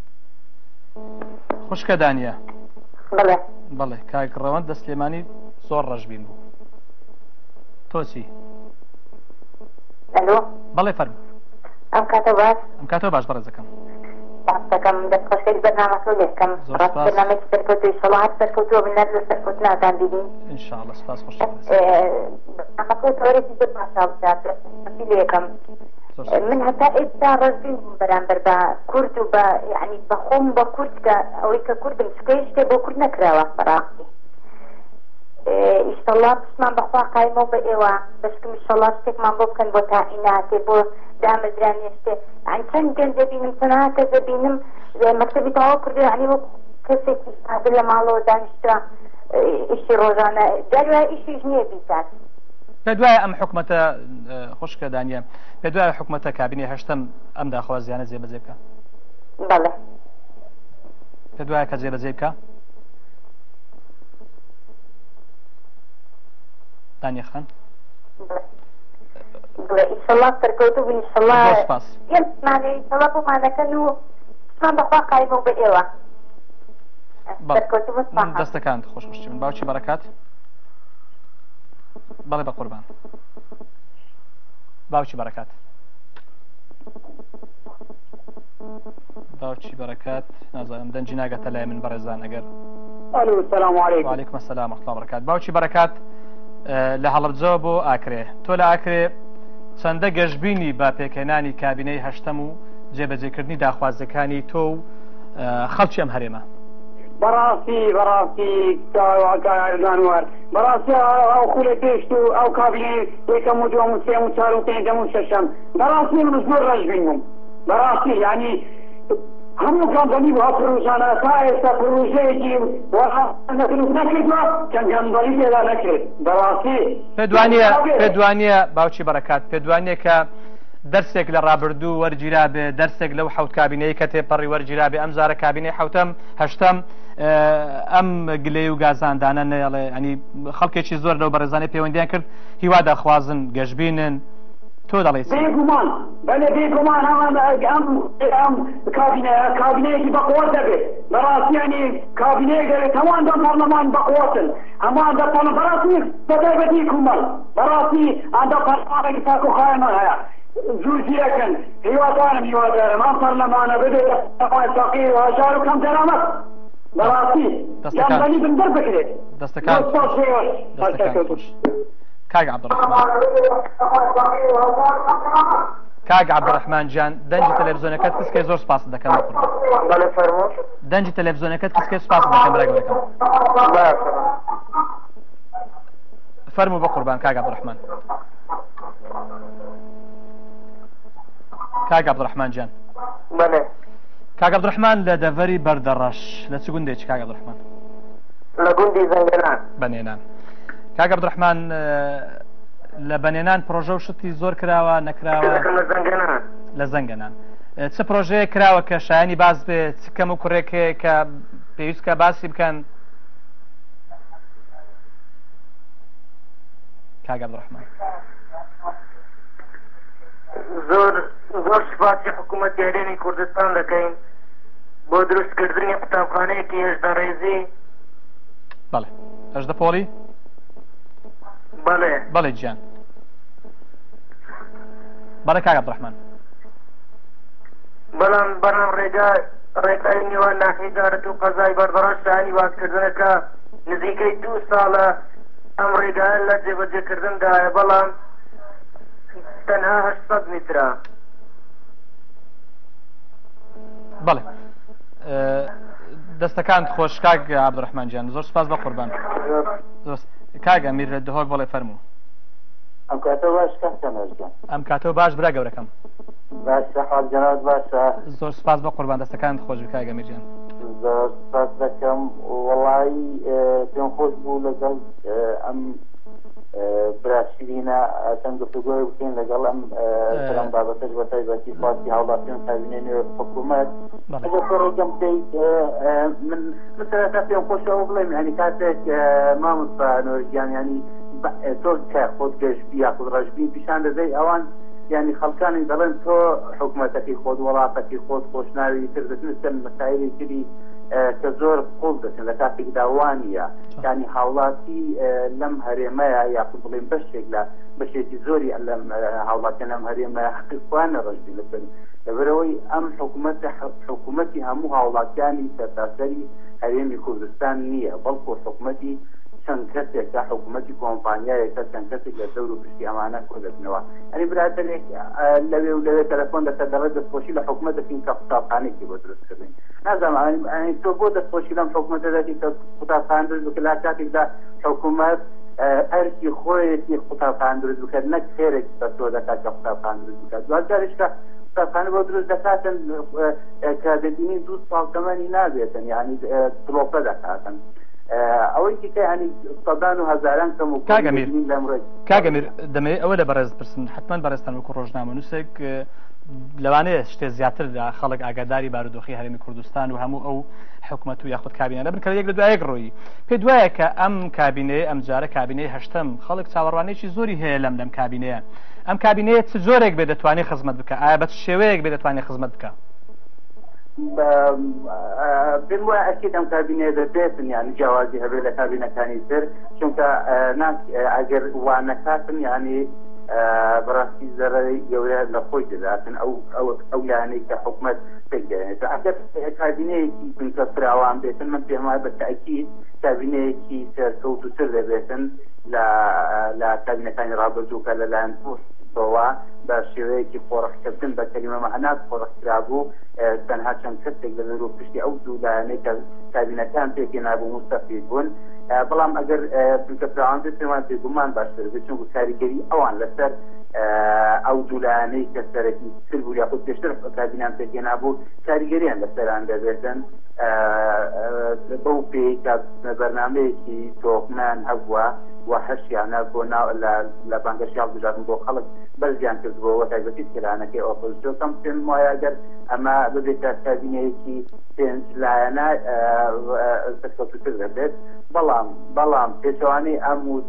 خوشکە دانیە بەڵێ کاک ڕەوەند دەسلێمانی زۆر ڕەشبین بوو تۆچی بەڵێ فەرموو ئەم کاتە باش بەڕێزەکەم دەستەکەم دەستخۆشێک بەرنامەکە لێکەم بەرنامەی سەرکەوتوی سەڵاحەت سەرکەوتووە بنەر لە سەرکەوتناتان بینین ئینشاءڵڵا سپاس خۆش بەرنامەکە تۆرێکی زۆر باشا بوو لێکەم من هەتا ئێستا ڕەشبین بووم بەرامبەر بە کورد و بە یعنی بە خۆم بە کورد کە ئەوەی کە کوردم سکەی شتێ بۆ کورد نەکراوە بەڕاستی ئیشەڵڵا پشتمان بەخوا قایمەوە بە ئێوە بەشکم ئیشەڵڵا شتێکمان بۆ بکەن بۆ تاعیناتێ بۆ دامەزرانی شتێ ئەن چەند گەنج دەبینم تەنها کەس دەبینم مەکتەبی تەواو کردو یعنی وەک کەسێکی قابل لە ماڵەوە دانیشترا ئیشی ڕۆژانە جاروای ئیشیش نییە بیزات پێ دوایە ئەم حکوومەتە خوشکە دانیە پێ دوایە حکوومەتە کابینی هەشتم ئەم داخوازیانە جێبەجێ بکە بەڵێ پێ دوایە کە جێبەجێ بکە دانیە خان إن شاء الله تركوتوا إن شاء الله سپاس يعني طلبوا معنا كانوا ما بخوا قايموا بإيوه تركوتوا بصحة دەستەکان خۆش بشتی من باوکی بەرەکات بەڵێ بە قوربان باوکی بەرەکات باوکی بەرەکات نازانم دەنجی ناگەتە لای من بەڕێزان ئەگەر الو السلام عليكم وعليكم السلام ورحمة الله وبركاته باوکی بەرەکات لە هەڵەبجەوە بۆ ئاکرێ تۆ لە ئاکرێ چەندە گەشتبینی با پێکهێنانی کابینەی هەشتەم و جێبەجێکردنی داخوازەکانی تۆ و خەڵکی ئەم هەرێمە بەڕاستی دانوار بەڕاستی ئەو خولە پێشت و ئەو کابینەی یەکەم و دووەم و سێم و چوار و پێنجەم و شەشەم بەڕاستی من زۆر ڕەشبین بووم بەڕاستی یعنی هەموو کامپەنی بۆ پرۆژانە تا ئێستا پرۆژەیەکی نەکردووە چەند گەمبەری پێدا نەکرێت بەڕاستی پێدوانیە باوکی بەرەکات پێدوانیە کە دەرسێک لە ڕابردوو وەرگیرا بێ دەرسێک لەو حەوت کابینەی کە تێپەڕی وەرگیرا بێ ئەم زارە کابینەی حەوتەم هەشتەم ئەم گلەی و گازاندانە نەڵێ ئەنی خەڵکێکی زۆر لەو بەڕێزانەی پەیوەندیان کرد هیوا دەخوازن گەشتبینن تۆ دەڵێ بێگومان بەلێ بێگومان ئەم کابینەیەکی بەقوت دەبێت بەڕاستیانی کابینەیەک دەبێت هەمان دەم پەرلەمان بەقوتن هەمان دە بەڕاستی بەتایبەتی کومەڵ بەڕاستی ئەندە پەرلەمانێکی تاکو خایمان هەیە زوجیەکەن هیوادارم هیوادارم ئەم پەرلەمانە بدێت تەقیر و هەژار و کەم دەرامەت بەڕاستی یانبەنی بندەر بکرێت دەستەکان کاک عەبدوڕەحمان گیان دەنجی تەلەڤیزۆنەکەت کەسکێ زۆر سپاس دەکەم دەنجی تەلەڤیزۆنەکەت کەسکێ سپاس دەکەم بەراگەورەکەم فەرموو بە قوربان کاک عەبدوڕەحمان کاک عەبدوڕەحمان گیان کاک عەبدوڕەحمان لە دەڤەری بەردەڕەش لە چ گوندێکی کاک عەبدوڕەحمان لە گوندی زەنگەنان بەنێنان کاک عەبدوڕەحمان لە بەنێنان پرۆژە و شتی زۆر کراوە نەکراوە لە زەنگەنان چه پرۆژەیە کراوە کە شایانی باز بێ چ کەم و کوڕێکەیە کە پێویستکە باسی بکەن کاک عەبدوڕەحمان زۆر سپاسی حکوومەتی هەرێمی کوردستان دەکەین بۆ دروستکردنی قوتابخانەیەکی هێژدەڕێزی بەڵێ هەژدە پۆلی بەڵێ گیان بەڵێ کاک عەبدوڕەحمان بەڵام بەرام ڕێگای نیوان ناحیدارەت و قەزای بەردەڕەش شایانی وازکردنەکە نزیکەی 2 ساڵە ئەم ڕێگایە لە جێبەجێکردندایە بەڵام تەنها 800 میترە بەڵێ دەستەکان خۆش کاک عەبدوڕەحمان گیان زۆر سپاس بە قوربان کاک ئەمیر لە دهۆک بەڵێ فەرموو ئەم کاتە باش کەمەژگەن ئەم کاتەوە باش برا گەورەکەم باشە حاڵ جەنابەت باشە زۆر سپاس بە قوربان دەستەکان خۆش بکە کاک ئەمیر گیان زۆر سپاس دەکەم وەڵی پێم خۆش بوو لەگەڵ ئەم براشرینە چەند گفتوگۆی بکەین لەگەڵ ئەم بابەتەش بە تایبەتی خواسی هاوڵاتیان کابینەی نوێ حکوومەت ڕێگەم بدەیت من سەرەتا پێم خۆشەوە بڵێم ینی کاتێک مامۆستا نۆرگیان ینی تۆ کە خۆت گەشتبی یا خۆت ڕەشبی پیشان دەدەی ئەوان ینی خەڵکانی دەڵێن تۆ حکوومەتەکەی خۆت وڵاتەکەی خۆت خۆشناوی تردەکەن مەسایلی تری کە زۆر قوڵ دەچن لە کاتێک داوانیە ینی هاوڵاتی لەم هەرێمەیە یاخود بڵێن بەشێک لە بەشێکی زۆری لەم هاوڵاتیان لەم هەرێمە حقیقوانە ڕەشبی لەبن لەبەرەوەی ئەم حکوومەتی هەموو هاوڵاتیانی سەرتاسەری هەرێمی کوردستان نییە بەڵکو حکوومەتی چەند کەسێکە حکوومەتی کۆمپانیایەکە چەند کەسێک لە دەور و پشتی ئەمانە کۆ دەبنەوە ئەنی برادێک لەوێ و لەوێ تەلەفۆن دەسەدەڕێت دەستخۆشی لە حکوومەت دەکەین کە قوتابخانەیەکی بۆ دروستکردن نازانم تۆ بۆ دەستخۆشی لەم حکوومەتە دەکەی کە قوتابخانە دروست بکە لە کاتێکدا حکوومەت ئەرکی خۆیەتی قوتابخانە دروست بکات نەک خێرێک بە تۆ دەکات کە قوتابخانە دروست بکات دوجارش کە قوتابخانە بۆ دروست دەکاتن کە دەبینین 2 ساڵ تەمەنی نابێتن یعنی دڵۆپە دەکاتن ئەوەی دیکە ینی سەدان و هەزاران کەم و کاک ئەمیر دەمەوێت ئەوە لە بەڕێز پرسن حتمما بەڕێستان وەکو ڕۆژنامە نووسێک لەوانەیە شتێ زیاتر لە خەڵک ئاگاداری بارودۆخی هەرێمی کوردستان و هەموو ئەو حکوومەت و یاخود کابینە لەبن کە یەک لە دوایەک ڕۆیی پێ دوایە کە ئەم کابینەیە ئەم جارە کابینەی هەشتەم خەڵک چاوەڕوانێکی زۆری هەیە لەم کابینەیە ئەم کابینەیە چ زۆرێک بێ دەتوانێت خزمەت بکە ئایا بە چ شێوەیەک بێ دەتوانێت خزمەت بکە بم وایە ئەکید ئەم کابینەیە دەبێتن یعنی جیاوازی هەبێت لە کابینەکانی تر چونکە ئەگەر وا نەکاتن یعنی بەڕاستی زەرەی گەورە لە خۆی دەداتن ئەو لایەنەی کە حکومەت پێدێنێت ئەگەر کابینەیەکی بنکە فراوان بێتن من پێم وایە بە تەئکید کابینەیەکی سەرکەوتووتر دەبێتن لە کابینەکانی ڕابردووکە لەلایەن بەوە بە شێوەیەکی خۆڕەخکردن بە کەلیمە مەعنات خۆڕەخکرا بوو تەنها چەند کەسێک لە دەرو پشتی ئەو دوو لایەنەی کە کابینەکان پێکهێنابوو مستەفید بوون بەڵام ئەگەر بنکە فراوان بێت پێمان بێگومان باشتر بێت چونکە کاریگەری ئەوان لەسەر ئەو دوو لایەنەی کە سەرەکی سل بوو یاخود پێشتر کابینان پێکهێنابوو کاریگەریان لەسەران دەبێتن بەو پێی کە بەرنامەیەکی تۆقمان هەبووە و هەشیانە بۆ لە بانگەشیاڵ بژاردن بۆ خەڵک بەرزیان کردبووەوە تایبەتی کلانەکەی ئۆپۆزیسیۆ کەم پێم وایە ئەگەر ئەمە ببێتە کابینەیەکی پێنج لایەنە سەرکەوتووتر دەبێت بەڵام پێچەوانەی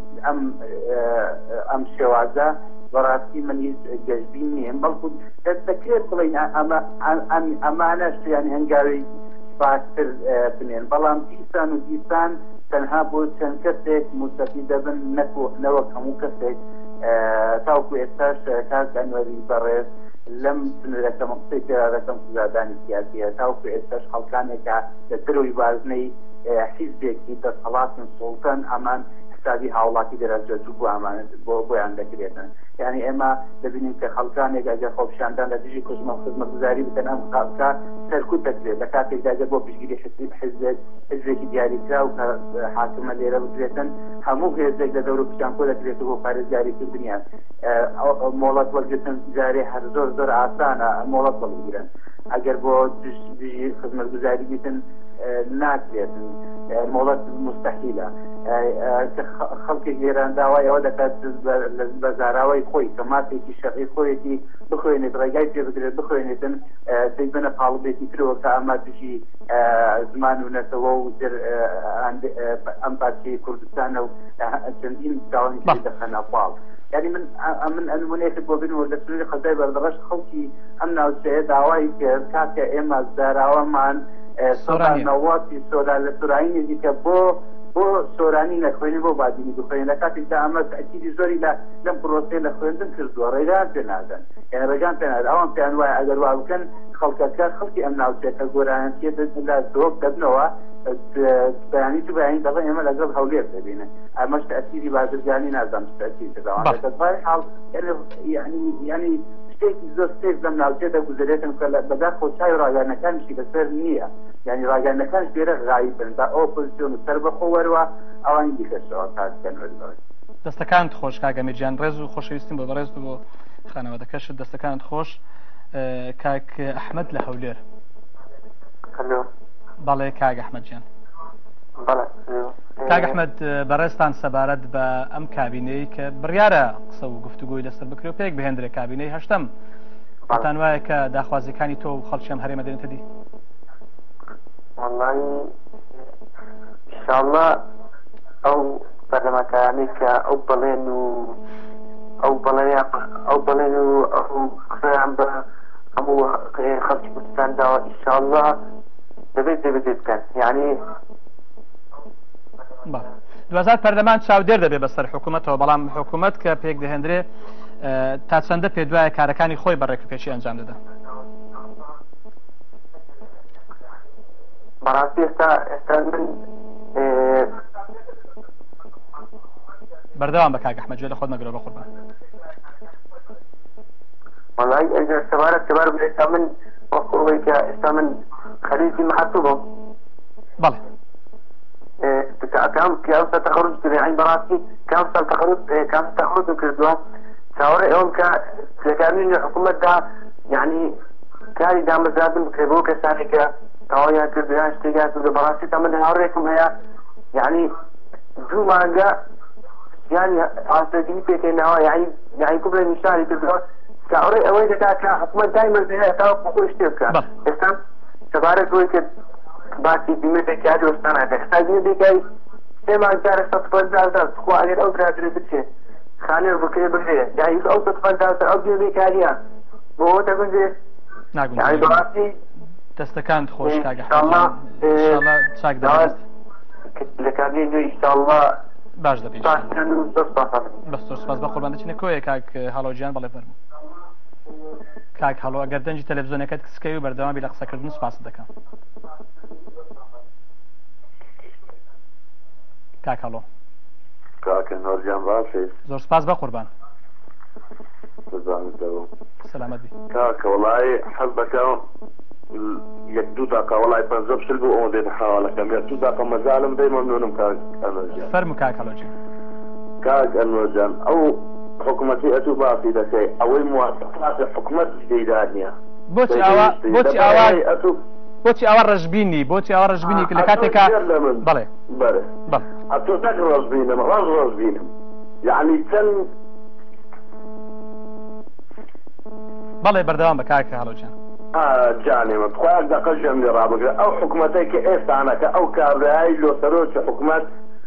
ئەم شێوازە بەڕاستی من هیچ گەشتبین نیم بەڵکو دەکرێت بڵین ئەمانە شتیانی هەنگاوی باشتر بنێن بەڵام دیسان تەنها بۆ چەند کەسێک مستەفید دەبن نەوەک هەموو کەسێک تاوکو ئێستاش کاک ئەنوەری بەڕێز لەم سنوورەکەم قسەی پێدا دەکەم زادانی سیاسیە تاوکو ئێستاش خەڵکانێکە لە دەرەوەی بارزنەی حیزبێکی دەسەڵاتن سوڵتان ئەمان حسابی هاوڵاتی دەرەجەجوو بۆ ئەمانە بۆیان دەکرێتن یعنی ئێمە دەبینیم کە خەڵکانێک ئەگەر خۆپیشاندان لە دژی خزمەتگوزاری بکەن ئەم خەڵکە سەرکوت دەکرێت لە کاتێکدا دەبێت بۆ پشتگیری حزبێکی دیاریکرا و کە حاکمە لێرە بکرێتن هەموو هێزێک لە دەور و پیشان کۆ دەکرێت بۆ پارێزگاریکردنیان مۆڵەت وەرگرتن جارێ هەر زۆر ئاسانە مۆڵەت بەڵگیرن ئەگەر بۆ دژی خزمەتگوزاری بیتن ناکرێتن مۆڵەت مستەحیلە خەڵکێک لێران داوای ئەوە دەکات بە زاراوەی خۆی کە ماتێکی شەقی خۆیەتی بخوێنێت ڕێگای پێ بگرێت بخوێنێتن دەیبنە پاڵبێتی ترەوە کە ئەمە دژی زمان و نەتەوە و ئەم پارچەی کوردستانە و چەندین داوای دەخەنە پاڵ یعنی من ئەنمونەیەکت بۆ بنوە لە سنووری خەزای بەردەبەش خەڵکی ئەم ناوچەیە داوای کرد کاتکە ئێمە زاراوەمان سۆدانەوەتی سۆدا لە سورانی دیکە بۆ سۆرانی نەخوێنی بۆ بادینی بخوێن لە کاتێکدا ئەمە تەکیدی زۆری لەم پرۆسەی لە خوێندن کردووە ڕێگان پێ نادەن یعنی ڕێگان پێ نادەن ئەوان پێیان وایە ئەگەر وا بکەن خەڵکەکە خەڵکی ئەم ناوچەکە گۆرانەتیە لە دۆک دەبنەوە بەیانی تو بەیانی دەڵێن ئێمە لەگەڵ هەولێر دەبینن ئەمەش تەئسیری بازرگانی نازانم تەئسیر کردەوە حاڵ یعنی شتێکی زۆر سێک لەم ناوچێتە گوزارێتن کە بەدار خۆچای ڕاگەنەکانشی لەسەر نییە یعنی ڕاگەنەکانش لێرە غایبن تا ئۆپۆزیسیۆن و سەر بەخۆ وەرەوە ئەوانی دیکەشەوە کارکەن وەربەوەی دەستەکانت خۆش کاگە میرجان ڕێز و خۆشەویستیم بۆ بەڕێز بۆ خانەوادەکەشت دەستەکانت خۆش کاک ئەحمەد لە هەولێر بەڵێ کاگ ئەحمەدجان کاگ ئەحمەد بەڕێستان سەبارەت بە ئەم کابینەی کە بڕیارە قسە و گفتوگۆی لەسەر بکرێ و پێک بهێندرێ کابینەی هەشتم تان وایە کە داخوازیەکانی تۆ و خەڵکیان هەرێمە دێنێتە دی والله ئینشاءالله ئەو بەرنامەکانی کە ئەو بڵێن و ئەو قسەیان بە هەموو خەڵکی کوردستان داوە ئینشاءالله دەبێت بکەن یعنی دوازار پەرلەمان چاودێر دەبێت بەسەر حکوومەتەوە بەڵام حکوومەت کە پێک دەهێنرێ تا چەندە پێ دوایە کارەکانی خۆی بەڕێکوپێشی ئەنجام دەدا بەڕاستی ئێستا من بەردەوام بە کاک ئەحمەد گوێ لە خۆت مەگرەوە بە قوربان والله ئەگەر سەبارەت ئێستا من وەکوڵی کە ئێستا من خەریکی مەحسوبم بەڵێ كم سال تخرج يعني براسي كم سال تخرج كردوا تصور يوم كانوا الحكومة ده يعني كان دام زادم كيبو كساني ك توايا كردوا اشتغال كردوا براسي تمن هوريكم هي يعني جو مانجا يعني عاستجيب بيتنا يعني كبر المشاري كردوا تصور اول ده كحكومة دائما زي تاو بقول اشتغال استم تبارك ويك باقي بمدة كاد وستانا تحتاجين بكاي سما جار 150,000 خو اگر او برادری بچه خانه بکره بگیره یعنی او تفاند او بیکاریه بو تگونجه ناگون يعني براسي دەستەکانت خۆش کاگە إن شاء الله. چاک دەبێت لكن إن شاء الله باش دەبێت بس بەس سپاس بە قوربان دەچینە کۆیە کاک هەڵۆجیان بەڵێ فەرموو کاک هەڵۆ ئەگەر دەنجی تەلەڤیزۆنەکەت کسکەوی و بەردەوامی لە قسەکردن سپاست دەکەم کاک هەڵۆ کاکە نۆرجان باشێت زۆر سپاس بە قوربان بزانیتەوە سەلامەت بی کاکە وڵای حەز دەکەم یەک دوو داقە وڵای پەنجە بشل بۆ ئەوە دێت حاڵەکەم یەک دوو داقە مەزالم دەی مەمنونم کاک ئەنۆرجان فەرموو کاک هەڵۆجیان کاک ئەنۆرجان ئەو حکومەتی ئەتوو باسی دەکەی ئەوەی موافقاتی حکومەت دەیدار نییە بۆچی ئەوە ڕژبینی بۆچی ئەوە ڕژبینی لە کاتێکا بەڵێ بەڵێ بەڵ ئەتۆ نەک ڕۆژبینم ڕۆژبینم یعنی چەند بەڵێ بەردەوام بە کاکە هەڵۆجیان جانێمە خۆیان دەقە ژەم لێ ڕابگرێت ئەو حکومەتەی کە ئێستانەکە ئەو کابرایی لۆسەرۆکی حکومەت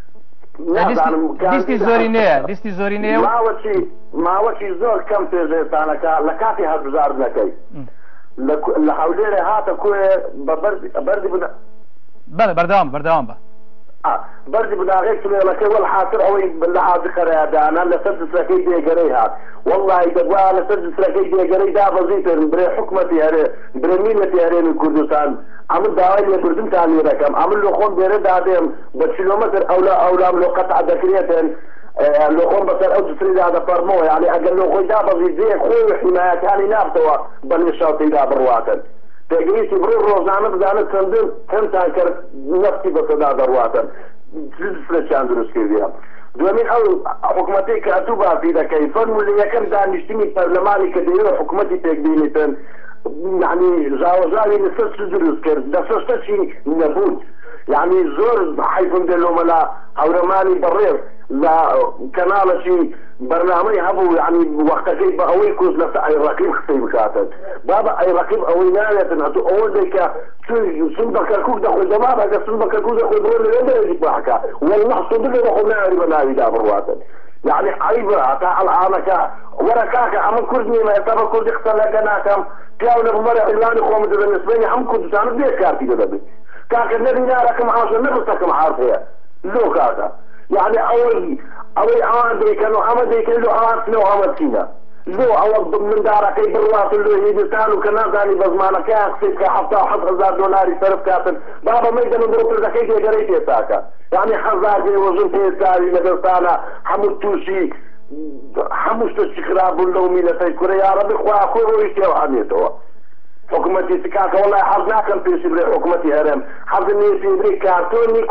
دیستی زۆری نییە دیستی زۆری نییە ماوەکی زۆر کەم پێشێستانەکە لە کاتی هەڵبژاردنەکەی لە هەولێرە هاتە کوێ بەردی بەڵێ بەردەوام بە بەردی بناغی سلێڵەکەی وەڵحاتر ئەوەی لە حاضر خەرایدانە لەسەر دسرەکەی دێگەرەی هات وەڵڵی دەگووا لەسەر دسرەکەی دێگەرەی دابەزیتن برێ حکومەتی هەرێ برێ میلەتی هەرێمی کوردستان ئەمن داوای لێبردنتان لێ دەکەم ئەمن لە خۆم بێرە دادێم بە کیلۆمەتر ئەولام لۆ قەتع دەکرێتن لە خۆم بەسەر ئەو دسریدا دەفەرمەوە یعنی ئەگەر لە خۆی دابەزی جێ خۆی حیمایەتانی نابتەوە بە نێشاوتەیدا بڕواتن تێگەیشتی بڕۆ ڕۆژانە بزانە چەندتان کرد نەفتی بەسەدا دەڕواتن دسرەکیان دروست کردیان دومین ئەو حکومەتی کە ئەتوو باسی دەکەی فەرموو لە یەکەم دانیشتنی پەرلەمانی کە دەیەوە حکومەتی پێکبینیتن يعني زاوزاوي لسه دروس كرد لسه شيء نبود يعني زور حيكون دلو ملا هورماني برير لا كنال شيء برنامج هبو يعني وقت كيف بأوي كوز لسه أي رقيب خطيب كاتن بابا أي رقيب أوي ناية تنهتو أول ذيك سنبك الكوك دخل جماعة هذا سنبك الكوك دخل دول اللي يجيب بحكا والله صدق دخل ناية بناوي دابر واتن يعني عيبة تا الآن وركاك عمل كردني ما يتبع كرد اختلاك ناكم كاونا بمرة علاني قوم بالنسبة لي عم كنت تعرف ليه كارتي كذا كاك النبي نارك معاصر نفسك معارفها لو كاكا يعني أول عام كانوا عمل كانوا عام سنو عمل سينا لو أول من دارك يبرواط اللي هيدستان وكنا ثاني بزمانك يا أخسيك حتى $1000 يصرف كاتن بابا ما يقدروا يضربوا الزكاة يجريت يساكا يعني $1000 وزن تيساري لبستانا حمود توشي حموش تشكراب لو ميلتي كوري يا ربي خواه خواه ويشتي وحميتوا حكومتي سكاكا والله حظناكم في سبري حكومتي هرم حظني سبري كارتوني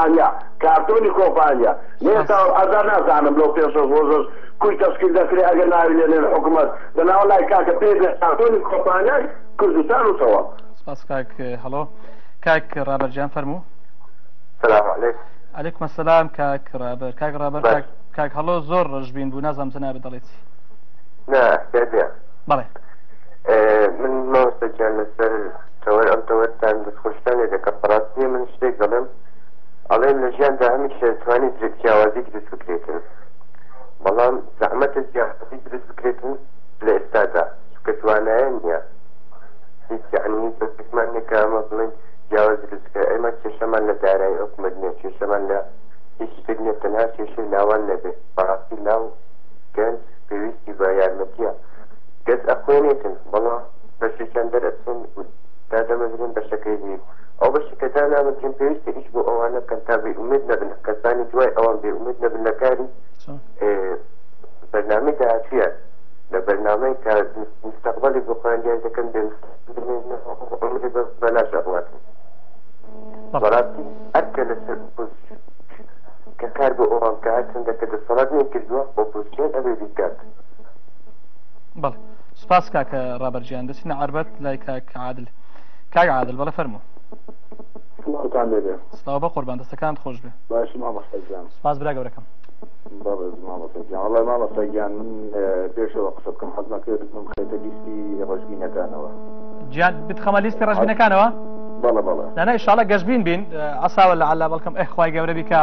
كومبانيا نيسا أزانا زانم لو بيشوز وزوز كوي تشكيل داخلي أجنابي لين الحكومة دنا والله كاكا بيبي كارتوني كومبانيا كردستان وسوا سپاس كاك هلو كاك رابر جان فرمو السلام عليكم عليكم السلام كاك رابر كاك هلو زور رجبين بو نازم تنابي دليتي لا احتاجي بله من موسجل لسر توتان دخشتان إذا كفراتي من شتيك ظلم عليهم لجان ده هميشه تواني دريد جاوازيك دريد فكريتن بلان زعمت الجاوازيك دريد فكريتن لإستاذة سكتواناين يعني بكمان كاما بلين جاوز رزق اما تشمل لداري حكمتنا تشمل لا يشتغل تناس يشيل لاوان لبه فراسي لاو كان بيوستي بايارمتيا قد اخوانيتن والله باش كان درسن هذا مثلا بشكل او بشكتانا مثلا بيوستي يشبو او انا كان تابي امدنا بالكساني جواي او بامدنا بالنكاري برنامج فيها لبرنامج كان مستقبلي بقران جاي كان عمري بلاش اخواتي صلاتي اكل السبوز ككارب اوران كاعد عندك الصلاه من كذوه اوبوزيشن ابي بيكات بله سپاس كاك رابر جان دسنا عربت لاي كاك عادل بله فرمو الله تعالى سلام بقربان دستكان خوش به باش ما بحتاجان سپاس برا گوركم بابا ما بحتاجان والله ما بحتاجان من بيش وقصدكم حظنا كده بدكم خيطة ليستي رجبينة كانوا جان بتخمل ليستي رجبينة كانوا بلا لا إن شاء الله جاجبين بين عصا ولا على بالكم إخوة جورا بك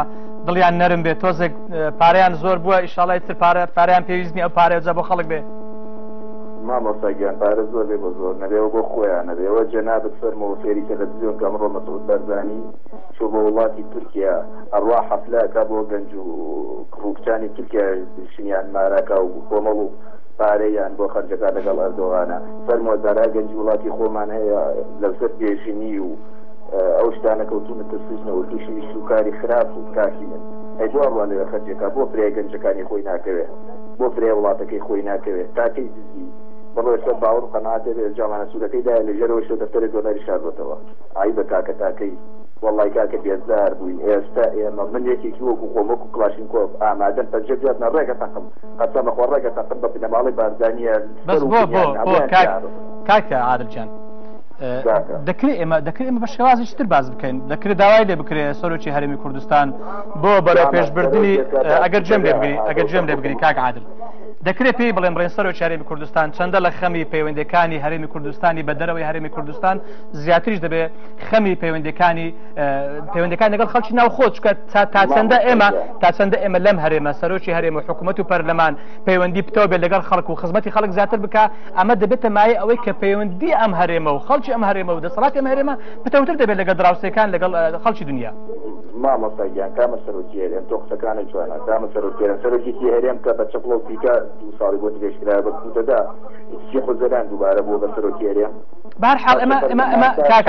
دڵیان نەرم بێت تۆزێک پارەیان زۆر بووە ئیشاڵای تر پارەیان پێویستنی ئەو پارەیە جا بۆ خەڵک بێ مامۆستاگیان پارە زۆر بێ بۆ زۆر نەبێەوە بۆ خۆیان نەبێەوە جەنابەت فەرمەوە فێری تەلەڤیزیۆن کە ئەمڕۆ مەسعود بەرزانی چوو بۆ وڵاتی تورکیا ئەڕوا حەفلەکە بۆ گەنج و کڕووکچانی تورکیا شنیان ماراکە و کۆمەڵ و پارەیان بۆ خەرجەکە لەگەڵ ئەردۆغانە فەرمەوە دارا گەنجی وڵاتی خۆمان هەیە لەسەر بێژنی و ئەو شتانە کەوتونەتە سوزنەوە تووشی شوکاری خراپ و کاکی من ئەی بۆ ئەڕوان لەوێ خەرجەکە بۆ فرێ گەنجەکانی خۆی ناکەوێت بۆ فرێ وڵاتەکەی خۆی ناکەوێت تاکەی دزی بەڵێ سەر باوەڕ و قەناعەتێ جامانە سوودەکەیدا لەژێرەوە شۆ دەفتەرێک دۆلاری شاردۆتەوە ئای بە کاکە تاکەی وەڵڵای کاکە بێزار بووین ئێستا ئێمە من یەکێکی وەکو خۆمەک و کلاشینکۆڤ ئامادەن پەنجە جاتنە ڕێگە تەقم قەسەمە خۆ ڕێگە تەقم بە بنەماڵی باردانیە بەس بۆ کاکە عادلجان دەکرێت ئێمە بە شێوازی تر باز بکەین دەکرێت داوای لێ بکرێت سەرۆکی هەرێمی کوردستان بۆ بەرەو پێشبردننی ئەگەر جێم لێ بگری کاک عادل دەکرێت پێی بڵێن بڵێن سەرۆکی هەرێمی کوردستان چەندە لە خەمی پەیوەندەکانی هەرێمی کوردستانی بە دەرەوەی هەرێمی کوردستان زیاتریش دەبێت خەمی پەیوەندەکانی لەگەڵ خەڵکی ناوخۆ چکە تا چەندە ئێمە لەم هەرێمە سەرۆکی هەرێم و حکوومەت و پەرلەمان پەیوەندی پتۆ بێت لەگەڵ خەڵک و خزمەتی خەڵک زیاتر بکە ئەمە دەبێتە مایە ئەوەی کە پەیوەندی ئەم هەرێمە و خەڵکی ئەم هەرێمە و دەسەڵاتی ئەم هەرێمە پتەوتر دەبێت لەگەڵ دراوسەکان لەگەڵ خەڵکی دنیا مامۆستاگیان کامە سەرۆکی هەرێم تۆ قسەکانی جوانە کامە سەرۆکیی هەرێم کە بە چەپڵ و پیکە دو ساڵی بۆ درێژکرا بە کوتەدا چی خۆزەران دووبارە بۆ بە سەرۆکی هەرێم بەهەرحاڵ ئەمە کاک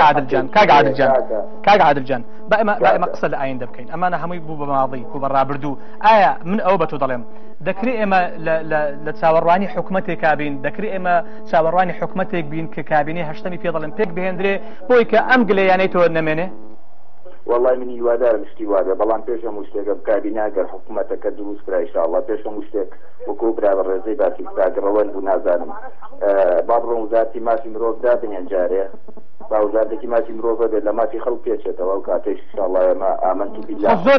عادلجان با ئێمە قسە لە ئاین دەبکەین ئەمانە هەمووی بوو بە ماڵی بوو بە ڕابردوو ئایا من ئەوە بە تۆ دەڵێم دەکرێت ئێمە لە چاوەڕوانی حکوومەتێک کابین دەکرێت ئێمە چاوەڕوانی حکوومەتێک بین کە کابینی هەشتەمی پێ دەڵێن پێک بهێنرێ بۆی کە ئەم گلەیانەی تۆ نەمێنێ والله منی وادارم شتی وادە بەڵام پێش هەموو شتێکە بکابینە ئەگەر حکوومەتەکە دروست کرا ئینشاءالله پێش هەموو شتێک وەکو برا بە ڕێزەی باسی کاگڕەوەن بوو نازانم با بڕۆم وزارەتی ماسی مرۆڤ دابنێن جارێ با وزارەتێکی ماسی مرۆڤ بێت لە ماسی خەڵک پێچێتەوە و کاتێش ئینشاءالله ئێمە ئامەنت بالله زۆر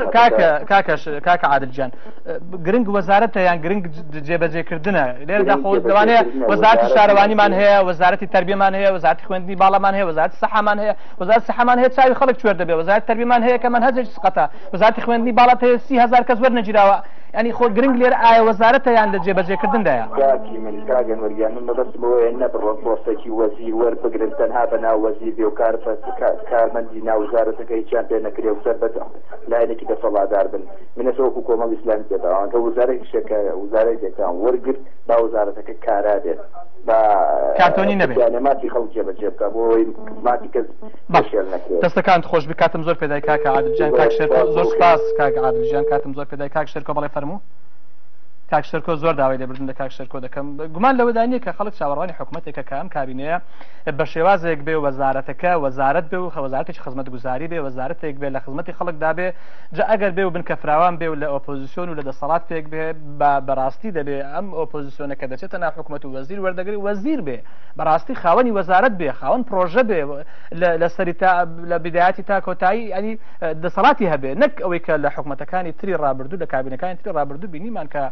کاکە عادلجان گرنگ وەزارەتە یان گرنگ جێبەجێکردنە لێرەدا خۆ دەوانەیە وەزارەتی شارەوانیمان هەیە وەزارەتی تەربیەمان هەیە وەزارەتی خوێندنی باڵەمان هەیە وەزارەتی سەحامان هەیە وەزارەتی سەحامان هەیە چاوی خەڵک کوێر دەبێت وەزارەتی تەربیەمان هەیە کە منهەجێکی سقەتە وەزارەتی خوێندنی باڵات هەیە 30,000 کەس وەرنەگیراوە ینی خۆ گرنگ لێرە ئایا وەزارەتە یان لە جێبەجێکردندایە کاکی من کاگەن وەرگیان من بەدەستم بۆیە نەبڕۆن پۆستێکی وەزیر وەربگرن تەنها بە ناو وەزیر بێ و کارمەندی ناو وزارەتەکە هیچیان پێ نەکرێ و سەر بە لایەنێکی دەسەڵاتدار بن منەسە وەکو کۆمەڵ ئیسلامی پێداوان کە وزارێکێکان وەرگرت با وزارەتەکە کارا بێت کارتۆنی نەبێت ماتی خەڵک جێبەجێ بکە بۆی ماتی کەس بەشێر نەکرێت دەستەکانت خۆش بی کاتم زۆر پێدای کاکە عادلجان کاک شێرکۆ زۆر سپاس کاکە عادلجان کاتم زۆر پێدای کاک شێرکۆ بەڵێ فەرموو کاک شێرکۆ زۆر داوای لێبردن لە کاک شێرکۆ دەکەم گومان لەوەدا نییە کە خەڵک چاوەڕوانی حکوومەتێکە کە ئەم کابینەیە بە شێوازێک بێ و وەزارەتەکە وەزارەت بێ و وەزارەتێکی خزمەتگوزاری بێ وەزارەتێک بێ لە خزمەتی خەڵکدا بێ جا ئەگەر بێ و بن کە فراوان بێ و لە ئۆپۆزیسیۆن و لە دەسەڵات پێک بێ بەڕاستی دەبێ ئەم ئۆپۆزیسیۆنەکە دەچێتە ناو حکوومەت و وەزیر وەردەگری وەزیر بێ بەڕاستی خاوەنی وەزارەت بێ خاوەن پرۆژە بێ لە سەریتا لە بیدایەتی تا کۆتایی ینی دەسەڵاتی هەبێ نەک ئەوەی کە لە حکوومەتەکانی تری ڕابردوو لە کابینەکانی تری ڕابردوو بینیمان کە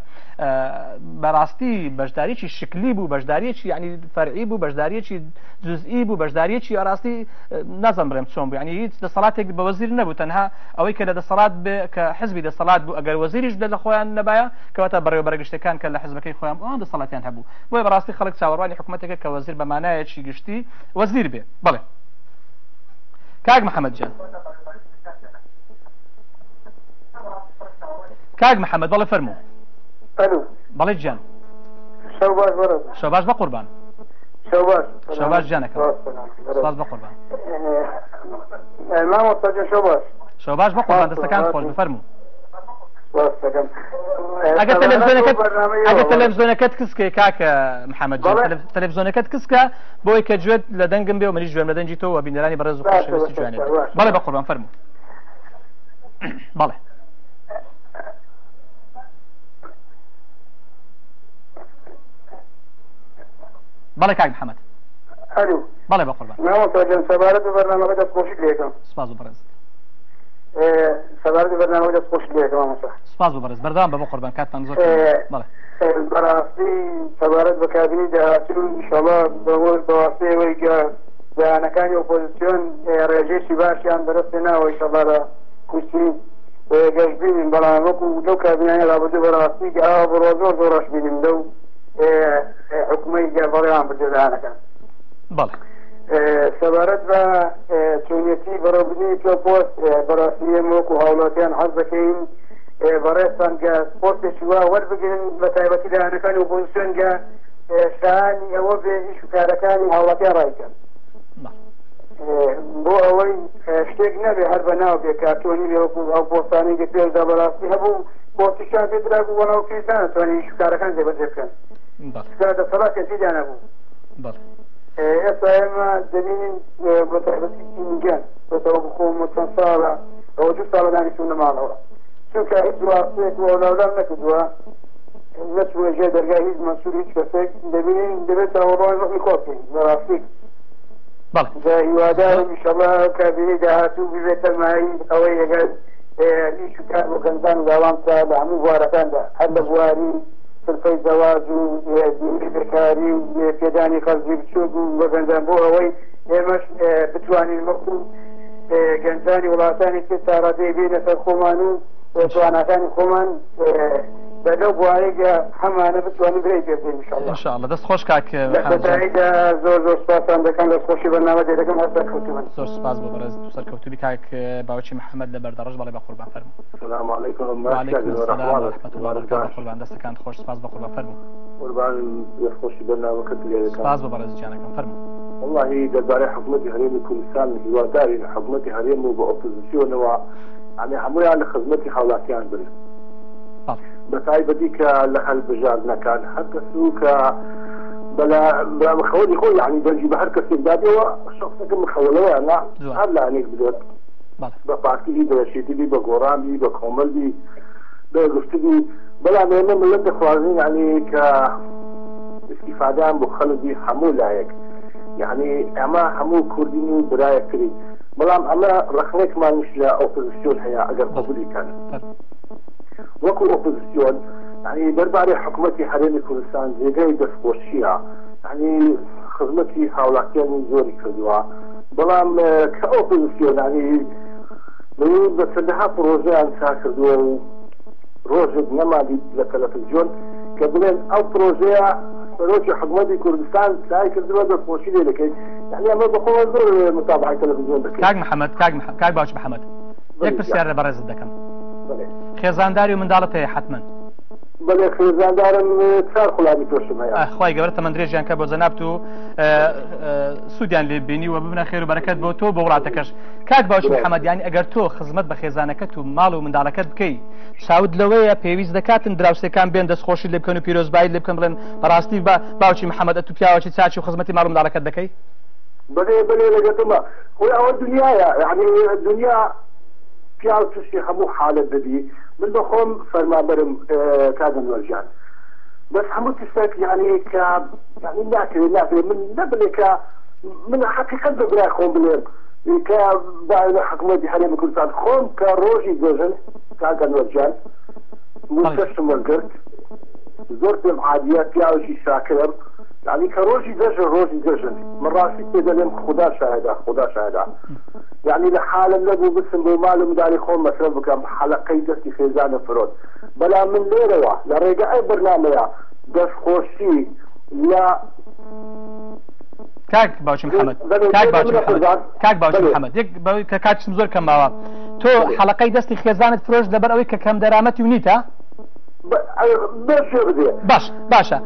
بەڕاستی بەشداریی شکلی بوو بەشداریەکی ینی فەرعی بوو بەشداریەکی جزئی بوو بەشداریەکی ئەڕاستی نەزم بڕێم چۆن بوو ینی هیچ دەسەڵاتێک بە وەزیر نەبوو تەنها ئەوەی کە لە دەسەڵات بێ کە حزبی دەسەڵات بوو ئەگەر وەزیریش لە خۆیان نەبایە کەواتە بەڕێوەبەرگشتەکان کە لە حزبەکەی خۆیان ئەوان دەسەڵاتیان هەبوو بۆیە بەڕاستی خەڵک چاوەڕوانی حکوومەتێکە کە وەزیر بە مانایەکی گشتی وەزیر بێ بڵێ کاک محەممەد جان کاک محەممەد بەڵێ فەرموو بەڵێ گیان شەو باش بە قوربان شەو باش گیانەکەم سپاس بە قوربان شەو باش بە قوربان دەستەکان خۆش بفەرموو ئەگەر تەلەڤیزۆنەکەت کسکێ کاکە محەممەد جان تەلەڤیزۆنەکەت کسکە بۆی کە گوێت لە دەنگم بێ و منیش گوێم لە دەنگی تۆ و بینەرانی بەڕێز و خۆشەویستی جوانێت بەڵێ بە قوربان فەرموو بەڵێ بەڵێ کاک محەممەد بەڵێ بە قوربان سەبارەت بە بەرنامەکە دەستخۆشی لێ یەکەم سپاس و بەڕێز سەبارەت بە بەرنامەکە دەستخۆشی لێ یەکەم مامۆستا سپاس و بەڕێز بەردەوام بە قوربان کاتتان زۆر بەڵێ بەڕاستی سەبارەت بە کابینی داهاتوو ئینشاڵڵا بەواسطەیەوەی کە داهانەکانی ئۆپۆزیسیۆن ڕێژێکی باشیان بەدەستێناوە ئینشاڵڵا لە کورسی گەشت بینیم بەڵام وەکو لەو کابینانە رابطە بەڕاستی ئەوە بڕۆ زۆر زۆرەش بینیم لەو حکومەی گەڕەڵیان بەجێدانەکان. بەڵێ سەبارەت بە چۆنیەتی بەڕێوەبردننی تۆ پۆست بەڕاستی ئێمە وەکو هاوڵاتیان حەز دەکەین بەڕێستان کە پۆستێکی وا وەربگرن بە تایبەتی داهانەکانی ئۆپۆزیسیۆن کە شایانی ئەوە بێ ئیش و کارەکانی هاوڵاتیان ڕایکەن بۆ ئەوەی شتێک نەبێ هەر بە ناو بێ کارتۆنی لێ وەکو ئەو پۆستانەی کە پێشدا بەڕاستی هەبوو پۆستیشان پێدرا بوو بەڵاو پێشدانە توانێت ئیش و کارەکان جێبەجێ بکەن دەسەڵات کەسیدا نەبوو. ئێستا ئێمە دەبینین بە تایبەتی میگەن بەتەوەکو خۆمە چەند ساڵە ئەوە 2 ساڵە دانیشتوونە ماڵەوە چونکە هیچ واستێک وەڵاودان نەکردووە نەچووە ژێر دەرگای هیچ مەسوول هیچ کەسێک دەبینین دەبێت ئەوڕۆی وەقی کۆبکەین بەڕاستی هیوادارم ئینشەڵڵا کابینەی داهاتوو ببێتە مای ئەوەی ئەگەر هیچ و کار بۆ گەنجان و داوامکە لە هەموو بوارەکاندا هەر لە بواری سلفەی زەواج و دیری بێکاری و پێدانی خەرجی بچووک و بە گەنجان بۆ ئەوەی ئێمەش بتوانین وەکو گەنجانی وڵاتانی تر تاڕادەی بێنە سەر خۆمان و توانەکانی خۆمان بەلەو بوارێکە هەمانە بتوانین برەی پێ بکەین ئینشاءڵڵا. دەست خۆش کاک لەبەتاییدا زۆر زۆر سپاسان دەکەم دەستخۆشی بەرنامە دەکەم هەر سەرکەوتوبن. زۆر سپاس بۆ بەڕێز سەرکەوتوبی کاک باوکی محەممەد لە بەردەڕژ بەڵێ بە قوربان فەرموو. السلام علیکم وعلیکم السلام ورحمة الله وبركاته. قوربان دەستەکان خۆش سپاس بە قوربان فەرموو. قوربان دەستخۆشی بەرنامەکەت لێ دەکەم. سپاس بۆ بەڕێز جانەکەم فەرموو. والله دەربارەی حکوومەتی هەرێمی کوردستان هیوادارین حکوومەتی هەرێم و بە ئۆپۆزیسیۆنەوە یعنی هەموویان لە خزمەتی هاوڵاتیان برن بە تایبەتی کە لە هەڵبژاردنەکان هەر کەسو کە بەلا مخەوەی خۆی یعنی دەرجی بە هەر کەسێک دابێەوە شخصەکە مخەوەلەوە نا هەر لە هەنێک بدرێت بە پارتیی بەشێتی بە گۆڕانی بە کۆمەڵی بە گفتگی بەڵام ئێمە ملت دەخوازین یعنی کە استیفادەیان بۆ خەڵکی هەموو لایەک یعنی ئەمە هەموو کوردین و برایەکتری بەڵام ئەمە ڕخنێکمانش لە ئۆپۆزیسیۆن هەیە ئەگەر قبولی کەن وەکو ئۆپۆزیسیۆن یعنی دەربارەی حکوومەتی هەرێمی کوردستان جێگەی دەستخۆشیە یعنی خزمەتی هاوڵاتیانی زۆری کردووە بەڵام کە ئۆپۆزیسیۆن یعنی بە چەندەها پرۆژەیان چا کردووە و ڕۆژێک نەمادی لە تەلەڤیزیۆن کە بڵێن ئەو پرۆژەیە سەرۆکی حکوومەتی کوردستان چای کردووە دەستخۆشی لێ دەکەین یعنی ئەمە بەخۆوە زۆر متابعەی تەلەڤیزیۆن دەکەین. کاک محەممەد کاک باوکی محەممەد یەک پرسیار لە بەڕێزت دەکەم. خێزانداری و منداڵت هەیە حتمما؟ بەڵێ خێزاندارم 4 خوڵانی تۆشم هەیە. خی گەورە تەمەندرێژیان کە بۆ جەنابت و سوودیان لێ بینی و ببنە خێر و بەرەکەت بۆ تۆ بە وڵاتەکەش. کاک باوکی محەممەد یانی ئەگەر تۆ خزمەت بە خێزانەکەت و ماڵ و منداڵەکەت بکەی چاود لەوەیە پێویست دەکاتن دراوسەکان بێن دەستخۆشی لێ بکەن و پیرۆزبایی لێ بکەن بڵێن بەڕاستی باوکی محەممەد ئەتو پیاوەکی چاچی و خزمەتی ماڵ و منداڵەکەت دەکەی؟ بەڵێ لەگەتەمە خۆی ئەوە دنیاە یعنی دنیا پیاو تووشی هەموو حالت دەبی من بە خۆم فەرمابەرم کاگەن وەرجان بەس هەموو تشتێک یعنی کە یعنی ناکرێت من نەبڵێ کە من حقیقەت بە برای خۆم بڵێم کە باە حکوومەتی هەرێمی کوردستان خۆم کە ڕۆژی دۆژن کاگەن وەرجان مستەشم وەرگرت زۆر پێم عادیە پیاوەکی شاکرم یعنی کە ڕۆژی دەژن من ڕاستی پێ دەڵێم خدا شاهدا یعنی لە حالم نەبوو بچم بۆ ماڵ و منداڵی خۆم مەسرف بکەم حەلەقەی دەستی خێزانە فرۆت بەڵام من لێرەوە لە ڕێگە ئەو بەرنامەیە دەستخۆشی لە کاک باوکی محەممەد کاک باوکی محەممەد یەک کە کاتشم زۆر کەم ماوە تۆ حەلەقەی دەستی خێزانت فرۆشت لەبەر ئەوەی کە کەم دەرامەتی و نیتە؟ باش باشە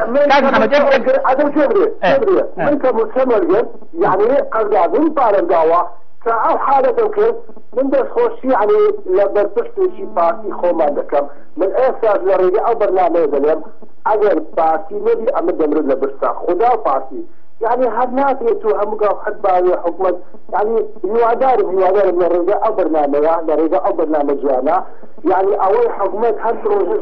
من کە مستەمەرگرت یعنی قەرزادم پارەم داوە کە ئەو حالەتم کرد من دەستخۆشی یعنی لە بەرپشتێکی پارتی خۆمان دەکەم من ئێستاش لە ڕێگە ئەو بەرنامەیە دەڵێم ئەگەر پارتی نەبی ئەمە دەمرد لە برسا خدا و پارتی يعني هاد ناتريت وهمقا حد بعض حكومة يعني يوادارم لرجاء أو برنامج لرجاء أو برنامج جانا يعني أول حكومة هاد بروجيس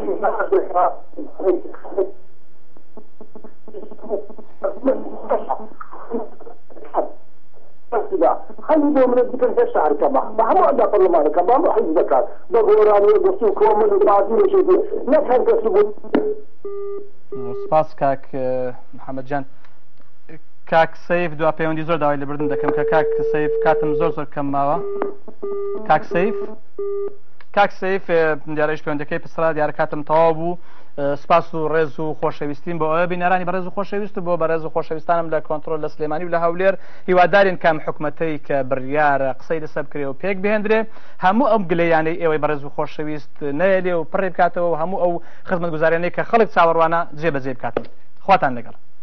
خلي دوم نبتن تشعر كما ما هو عندنا برلمان كما ما حزب كان بقولاني بسوكم من بعضين شيء لا كان تسبب سپاس کاک محەممەد جان کاک سەیف دو پەیوەندی زۆر داوای لێبردن دەکەم کە کاک سەیف کاتم زۆر کەم ماوە کاک سەیف کاک سەیف دیارەش پەیوەندەکەی پسرا دیارە کاتم تەواو بوو. سپاس و ڕێز و خۆشەویستیم بۆ ئەوە بینەرانی بەڕێز و خۆشەویست بۆ بەڕێز و خۆشەویستانم لە کۆنتترۆل لە سلێمانی و لە هەولێر هیوادارین کام حکوومەتەی کە بڕیارە قسەی لەسەر بکرێ و پێک بهێنرێ هەموو ئەم گلەیانەی ئێوەی بەڕێز و خۆشەویست نەیەلێ و پڕێ بکاتەوە و هەموو ئەو خزمەتگوزاریانەی کە خەڵک چاوەڕوانە جێبەجێ بکاتن. خواتان لەگەڵ.